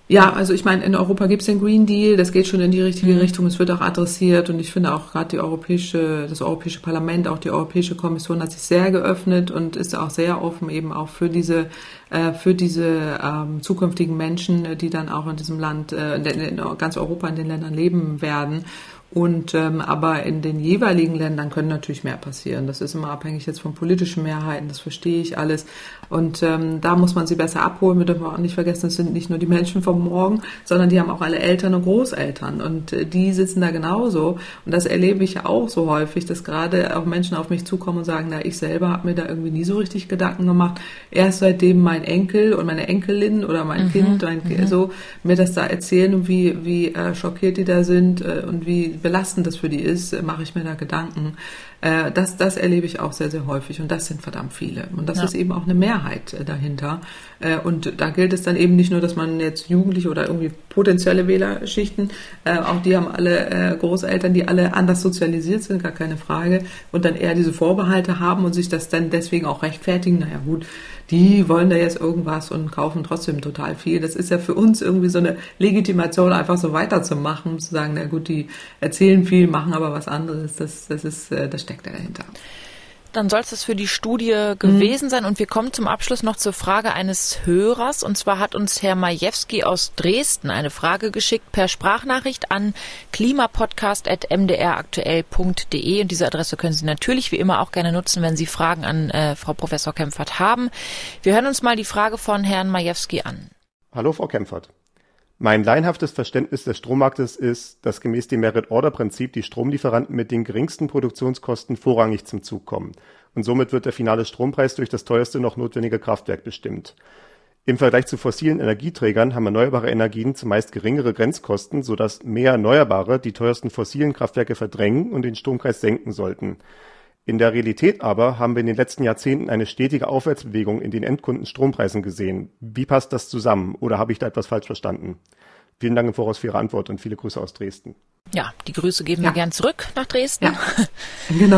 Ja, also ich meine, in Europa gibt es den Green Deal, das geht schon in die richtige mhm. Richtung, es wird auch adressiert und ich finde auch gerade die europäische, das Europäische Parlament, auch die Europäische Kommission hat sich sehr geöffnet und ist auch sehr offen eben auch für diese äh, für diese ähm, zukünftigen Menschen, die dann auch in diesem Land, äh, in, in ganz Europa in den Ländern leben werden. Und ähm, aber in den jeweiligen Ländern können natürlich mehr passieren. Das ist immer abhängig jetzt von politischen Mehrheiten, das verstehe ich alles. Und ähm, da muss man sie besser abholen. Wir dürfen auch nicht vergessen, es sind nicht nur die Menschen von morgen, sondern die haben auch alle Eltern und Großeltern. Und äh, die sitzen da genauso. Und das erlebe ich ja auch so häufig, dass gerade auch Menschen auf mich zukommen und sagen, na, ich selber habe mir da irgendwie nie so richtig Gedanken gemacht. Erst seitdem mein Enkel und meine Enkelin oder mein mhm. Kind mein, mhm. so mir das da erzählen und wie, wie äh, schockiert die da sind äh, und wie belastend das für die ist, mache ich mir da Gedanken. Äh, das, das erlebe ich auch sehr, sehr häufig und das sind verdammt viele. Und das ja. ist eben auch eine Mehrheit äh, dahinter. Äh, und da gilt es dann eben nicht nur, dass man jetzt Jugendliche oder irgendwie potenzielle Wählerschichten, äh, auch die haben alle äh, Großeltern, die alle anders sozialisiert sind, gar keine Frage, und dann eher diese Vorbehalte haben und sich das dann deswegen auch rechtfertigen. Naja gut, die wollen da jetzt irgendwas und kaufen trotzdem total viel. Das ist ja für uns irgendwie so eine Legitimation, einfach so weiterzumachen, zu sagen, na gut, die erzählen viel, machen aber was anderes. Das, das ist, das steckt da dahinter. Dann soll es das für die Studie gewesen mhm. sein. Und wir kommen zum Abschluss noch zur Frage eines Hörers. Und zwar hat uns Herr Majewski aus Dresden eine Frage geschickt per Sprachnachricht an klimapodcast at m d r aktuell punkt d e. Und diese Adresse können Sie natürlich wie immer auch gerne nutzen, wenn Sie Fragen an äh, Frau Professor Kempfert haben. Wir hören uns mal die Frage von Herrn Majewski an. Hallo Frau Kempfert. Mein laienhaftes Verständnis des Strommarktes ist, dass gemäß dem Merit-Order-Prinzip die Stromlieferanten mit den geringsten Produktionskosten vorrangig zum Zug kommen. Und somit wird der finale Strompreis durch das teuerste noch notwendige Kraftwerk bestimmt. Im Vergleich zu fossilen Energieträgern haben erneuerbare Energien zumeist geringere Grenzkosten, sodass mehr Erneuerbare die teuersten fossilen Kraftwerke verdrängen und den Strompreis senken sollten. In der Realität aber haben wir in den letzten Jahrzehnten eine stetige Aufwärtsbewegung in den Endkundenstrompreisen gesehen. Wie passt das zusammen? Oder habe ich da etwas falsch verstanden? Vielen Dank im Voraus für Ihre Antwort und viele Grüße aus Dresden. Ja, die Grüße geben ja. wir gern zurück nach Dresden. Ja, genau.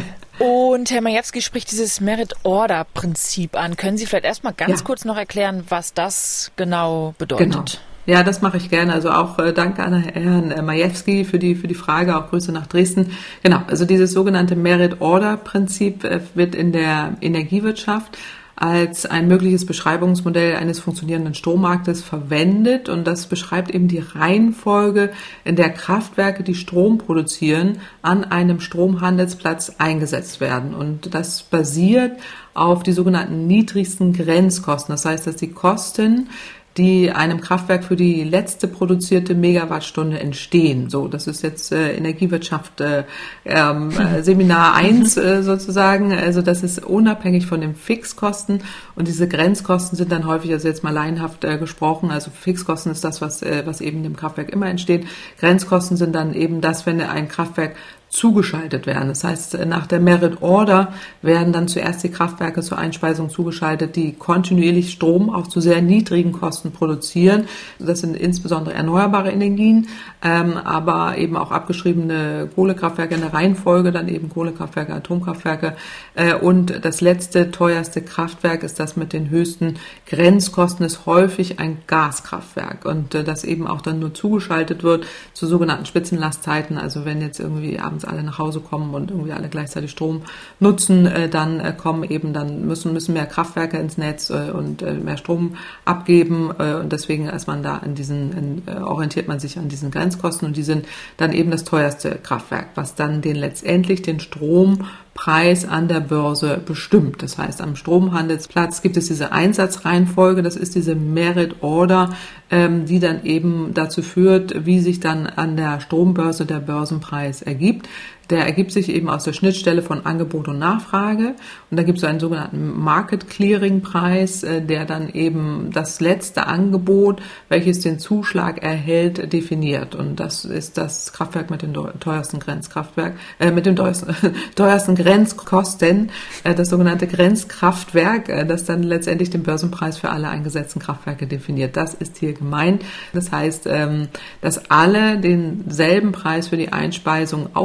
Und Herr Majewski spricht dieses Merit-Order-Prinzip an. Können Sie vielleicht erstmal ganz ja. kurz noch erklären, was das genau bedeutet? Genau. Ja, das mache ich gerne. Also auch äh, danke an Herrn äh, Majewski für die für die Frage, auch Grüße nach Dresden. Genau, also dieses sogenannte Merit-Order-Prinzip äh, wird in der Energiewirtschaft als ein mögliches Beschreibungsmodell eines funktionierenden Strommarktes verwendet, und das beschreibt eben die Reihenfolge, in der Kraftwerke, die Strom produzieren, an einem Stromhandelsplatz eingesetzt werden. Und das basiert auf die sogenannten niedrigsten Grenzkosten. Das heißt, dass die Kosten, die einem Kraftwerk für die letzte produzierte Megawattstunde entstehen. So, das ist jetzt äh, Energiewirtschaft äh, äh, Seminar eins äh, sozusagen. Also das ist unabhängig von den Fixkosten, und diese Grenzkosten sind dann häufig, also jetzt mal laienhaft äh, gesprochen, also Fixkosten ist das, was äh, was eben dem Kraftwerk immer entsteht. Grenzkosten sind dann eben das, wenn ein Kraftwerk zugeschaltet werden. Das heißt, nach der Merit Order werden dann zuerst die Kraftwerke zur Einspeisung zugeschaltet, die kontinuierlich Strom auch zu sehr niedrigen Kosten produzieren. Das sind insbesondere erneuerbare Energien, ähm, aber eben auch abgeschriebene Kohlekraftwerke in der Reihenfolge, dann eben Kohlekraftwerke, Atomkraftwerke. Äh, und das letzte, teuerste Kraftwerk ist das mit den höchsten Grenzkosten, ist häufig ein Gaskraftwerk, und äh, das eben auch dann nur zugeschaltet wird zu sogenannten Spitzenlastzeiten. Also wenn jetzt irgendwie abends alle nach Hause kommen und irgendwie alle gleichzeitig Strom nutzen, äh, dann äh, kommen eben, dann müssen müssen mehr Kraftwerke ins Netz äh, und äh, mehr Strom abgeben, äh, und deswegen ist man da an diesen, in, äh, orientiert man sich an diesen Grenzkosten, und die sind dann eben das teuerste Kraftwerk, was dann den letztendlich den Strompreis an der Börse bestimmt. Das heißt, am Stromhandelsplatz gibt es diese Einsatzreihenfolge, das ist diese Merit Order, ähm, die dann eben dazu führt, wie sich dann an der Strombörse der Börsenpreis ergibt. Der ergibt sich eben aus der Schnittstelle von Angebot und Nachfrage. Und da gibt es so einen sogenannten Market Clearing Preis, der dann eben das letzte Angebot, welches den Zuschlag erhält, definiert. Und das ist das Kraftwerk mit dem teuersten Grenzkraftwerk, äh, mit dem teuersten, teuersten Grenzkosten, äh, das sogenannte Grenzkraftwerk, äh, das dann letztendlich den Börsenpreis für alle eingesetzten Kraftwerke definiert. Das ist hier gemeint. Das heißt, ähm, dass alle denselben Preis für die Einspeisung ausbezahlen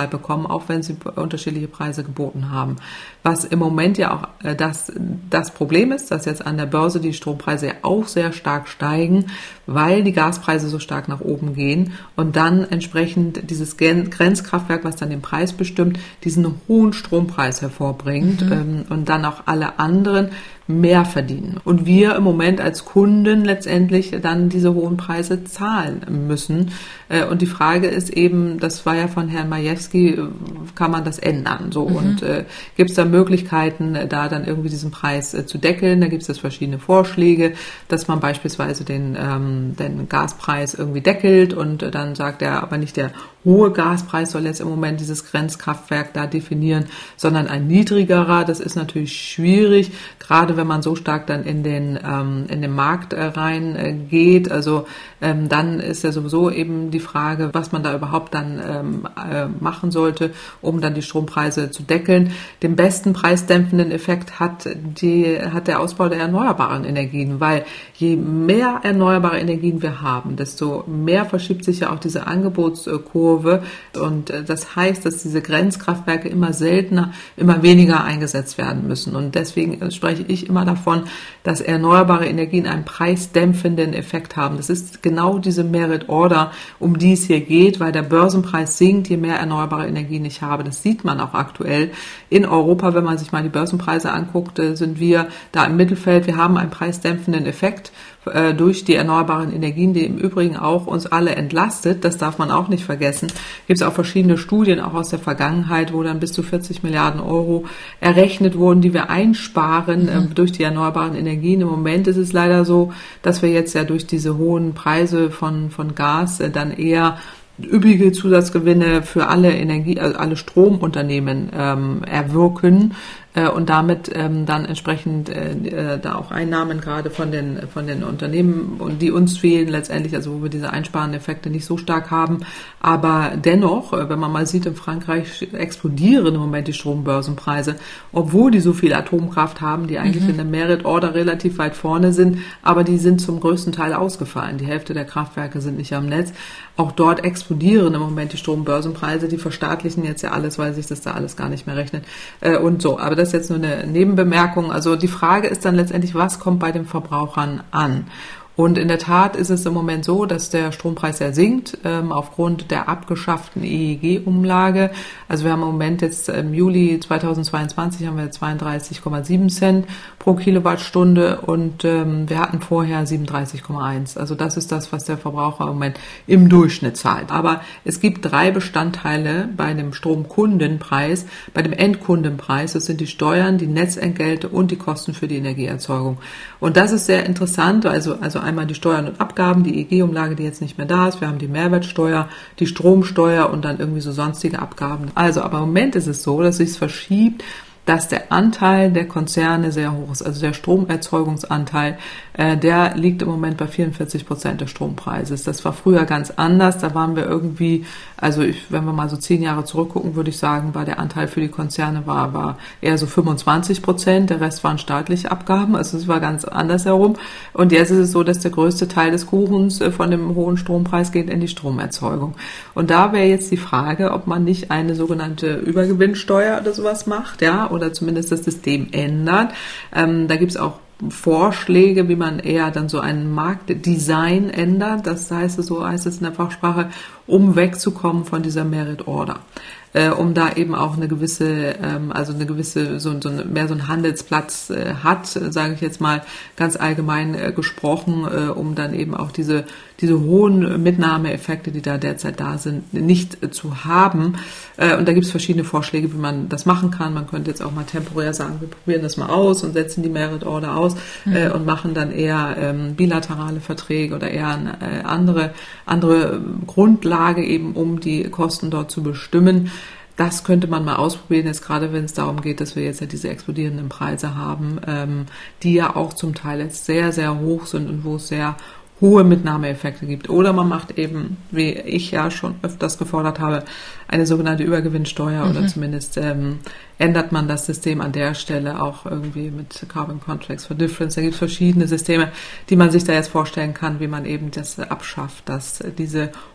ausgezahlt bekommen, auch wenn sie unterschiedliche Preise geboten haben. Was im Moment ja auch äh, das, das Problem ist, dass jetzt an der Börse die Strompreise ja auch sehr stark steigen, weil die Gaspreise so stark nach oben gehen und dann entsprechend dieses Grenzkraftwerk, was dann den Preis bestimmt, diesen hohen Strompreis hervorbringt mhm. ähm, und dann auch alle anderen mehr verdienen. Und wir im Moment als Kunden letztendlich dann diese hohen Preise zahlen müssen. Und die Frage ist eben, das war ja von Herrn Majewski, kann man das ändern? So mhm. Und äh, gibt es da Möglichkeiten, da dann irgendwie diesen Preis äh, zu deckeln? Da gibt es jetzt verschiedene Vorschläge, dass man beispielsweise den, ähm, den Gaspreis irgendwie deckelt und äh, dann sagt er, aber nicht der hohe Gaspreis soll jetzt im Moment dieses Grenzkraftwerk da definieren, sondern ein niedrigerer. Das ist natürlich schwierig, gerade wenn man so stark dann in den ähm, in den Markt äh, rein äh, geht. Also ähm, dann ist ja sowieso eben die Frage, was man da überhaupt dann ähm, äh, machen sollte, um dann die Strompreise zu deckeln. Den besten preisdämpfenden Effekt hat die hat der Ausbau der erneuerbaren Energien, weil je mehr erneuerbare Energien wir haben, desto mehr verschiebt sich ja auch diese Angebotskurve. Und das heißt, dass diese Grenzkraftwerke immer seltener, immer weniger eingesetzt werden müssen. Und deswegen spreche ich immer davon, dass erneuerbare Energien einen preisdämpfenden Effekt haben. Das ist genau diese Merit Order, um die es hier geht, weil der Börsenpreis sinkt, je mehr erneuerbare Energien ich habe. Das sieht man auch aktuell in Europa. Wenn man sich mal die Börsenpreise anguckt, sind wir da im Mittelfeld. Wir haben einen preisdämpfenden Effekt durch die erneuerbaren Energien, die im Übrigen auch uns alle entlastet. Das darf man auch nicht vergessen. Gibt es auch verschiedene Studien, auch aus der Vergangenheit, wo dann bis zu vierzig Milliarden Euro errechnet wurden, die wir einsparen mhm. äh, durch die erneuerbaren Energien. Im Moment ist es leider so, dass wir jetzt ja durch diese hohen Preise von, von Gas äh, dann eher üppige Zusatzgewinne für alle Energie, also alle Stromunternehmen ähm, erwirken äh, und damit ähm, dann entsprechend äh, da auch Einnahmen gerade von den von den Unternehmen und die uns fehlen letztendlich, also wo wir diese einsparenden Effekte nicht so stark haben. Aber dennoch, wenn man mal sieht, in Frankreich explodieren im Moment die Strombörsenpreise, obwohl die so viel Atomkraft haben, die eigentlich mhm. in der Merit Order relativ weit vorne sind, aber die sind zum größten Teil ausgefallen. Die Hälfte der Kraftwerke sind nicht am Netz. Auch dort explodieren im Moment die Strombörsenpreise. Die verstaatlichen jetzt ja alles, weil sich das da alles gar nicht mehr rechnet äh, und so. Aber das ist jetzt nur eine Nebenbemerkung. Also die Frage ist dann letztendlich, was kommt bei den Verbrauchern an? Und in der Tat ist es im Moment so, dass der Strompreis ja sinkt, ähm, aufgrund der abgeschafften E E G-Umlage. Also wir haben im Moment jetzt im Juli zweitausendzweiundzwanzig haben wir zweiunddreißig Komma sieben Cent pro Kilowattstunde und ähm, wir hatten vorher siebenunddreißig Komma eins. Also das ist das, was der Verbraucher im Moment im Durchschnitt zahlt. Aber es gibt drei Bestandteile bei dem Stromkundenpreis, bei dem Endkundenpreis. Das sind die Steuern, die Netzentgelte und die Kosten für die Energieerzeugung. Und das ist sehr interessant, also, also einmal die Steuern und Abgaben, die E E G-Umlage, die jetzt nicht mehr da ist. Wir haben die Mehrwertsteuer, die Stromsteuer und dann irgendwie so sonstige Abgaben. Also, aber im Moment ist es so, dass sich es verschiebt, dass der Anteil der Konzerne sehr hoch ist. Also der Stromerzeugungsanteil, äh, der liegt im Moment bei vierundvierzig Prozent des Strompreises. Das war früher ganz anders. Da waren wir irgendwie, also ich, wenn wir mal so zehn Jahre zurückgucken, würde ich sagen, war der Anteil für die Konzerne war, war eher so fünfundzwanzig Prozent. Der Rest waren staatliche Abgaben. Also es war ganz anders herum. Und jetzt ist es so, dass der größte Teil des Kuchens äh, von dem hohen Strompreis geht in die Stromerzeugung. Und da wäre jetzt die Frage, ob man nicht eine sogenannte Übergewinnsteuer oder sowas macht, ja, oder zumindest das System ändert. Ähm, da gibt es auch Vorschläge, wie man eher dann so ein Marktdesign ändert. Das heißt, so heißt es in der Fachsprache, um wegzukommen von dieser Merit Order. Äh, um da eben auch eine gewisse, ähm, also eine gewisse, so, so eine, mehr so einen Handelsplatz äh, hat, äh, sage ich jetzt mal ganz allgemein äh, gesprochen, äh, um dann eben auch diese diese hohen Mitnahmeeffekte, die da derzeit da sind, nicht äh, zu haben. Äh, und da gibt es verschiedene Vorschläge, wie man das machen kann. Man könnte jetzt auch mal temporär sagen, wir probieren das mal aus und setzen die Merit Order aus mhm. äh, und machen dann eher ähm, bilaterale Verträge oder eher eine äh, andere andere Grundlage eben, um die Kosten dort zu bestimmen. Das könnte man mal ausprobieren, jetzt gerade wenn es darum geht, dass wir jetzt ja diese explodierenden Preise haben, ähm, die ja auch zum Teil jetzt sehr, sehr hoch sind und wo es sehr hohe Mitnahmeeffekte gibt. Oder man macht eben, wie ich ja schon öfters gefordert habe, eine sogenannte Übergewinnsteuer mhm. oder zumindest ähm, ändert man das System an der Stelle auch irgendwie mit Carbon Contracts for Difference. Da gibt es verschiedene Systeme, die man sich da jetzt vorstellen kann, wie man eben das abschafft, dass diese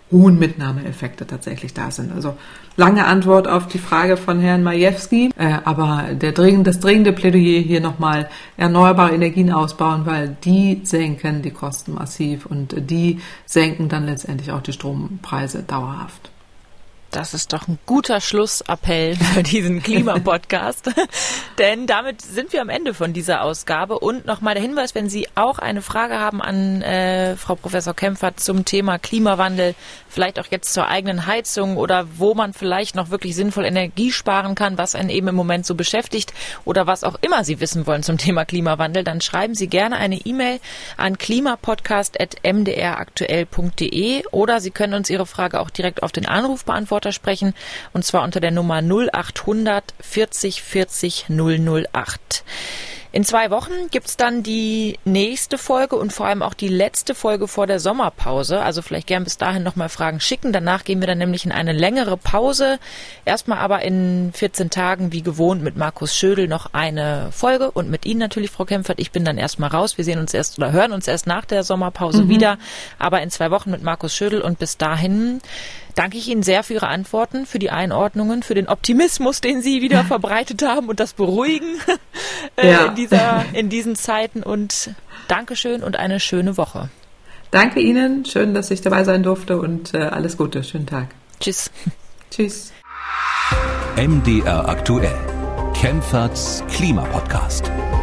hohen Mitnahmeeffekte tatsächlich da sind. Also lange Antwort auf die Frage von Herrn Majewski, äh, aber der dringend, das dringende Plädoyer hier nochmal erneuerbare Energien ausbauen, weil die senken die Kosten massiv und die senken dann letztendlich auch die Strompreise dauerhaft. Das ist doch ein guter Schlussappell für diesen Klimapodcast. Denn damit sind wir am Ende von dieser Ausgabe. Und nochmal der Hinweis, wenn Sie auch eine Frage haben an äh, Frau Professor Kempfert zum Thema Klimawandel, vielleicht auch jetzt zur eigenen Heizung oder wo man vielleicht noch wirklich sinnvoll Energie sparen kann, was einen eben im Moment so beschäftigt oder was auch immer Sie wissen wollen zum Thema Klimawandel, dann schreiben Sie gerne eine E-Mail an klimapodcast at m d r aktuell punkt d e oder Sie können uns Ihre Frage auch direkt auf den Anrufbeantworter sprechen, und zwar unter der Nummer null acht hundert vierzig vierzig null null acht. In zwei Wochen gibt's dann die nächste Folge und vor allem auch die letzte Folge vor der Sommerpause. Also vielleicht gern bis dahin nochmal Fragen schicken. Danach gehen wir dann nämlich in eine längere Pause. Erstmal aber in vierzehn Tagen wie gewohnt mit Markus Schödel noch eine Folge und mit Ihnen natürlich, Frau Kempfert. Ich bin dann erstmal raus. Wir sehen uns erst oder hören uns erst nach der Sommerpause mhm. wieder. Aber in zwei Wochen mit Markus Schödel und bis dahin danke ich Ihnen sehr für Ihre Antworten, für die Einordnungen, für den Optimismus, den Sie wieder verbreitet haben und das Beruhigen äh, ja. in, dieser, in diesen Zeiten. Und Dankeschön und eine schöne Woche. Danke Ihnen, schön, dass ich dabei sein durfte und äh, alles Gute, schönen Tag. Tschüss. Tschüss. M D R aktuell. Kempferts Klimapodcast.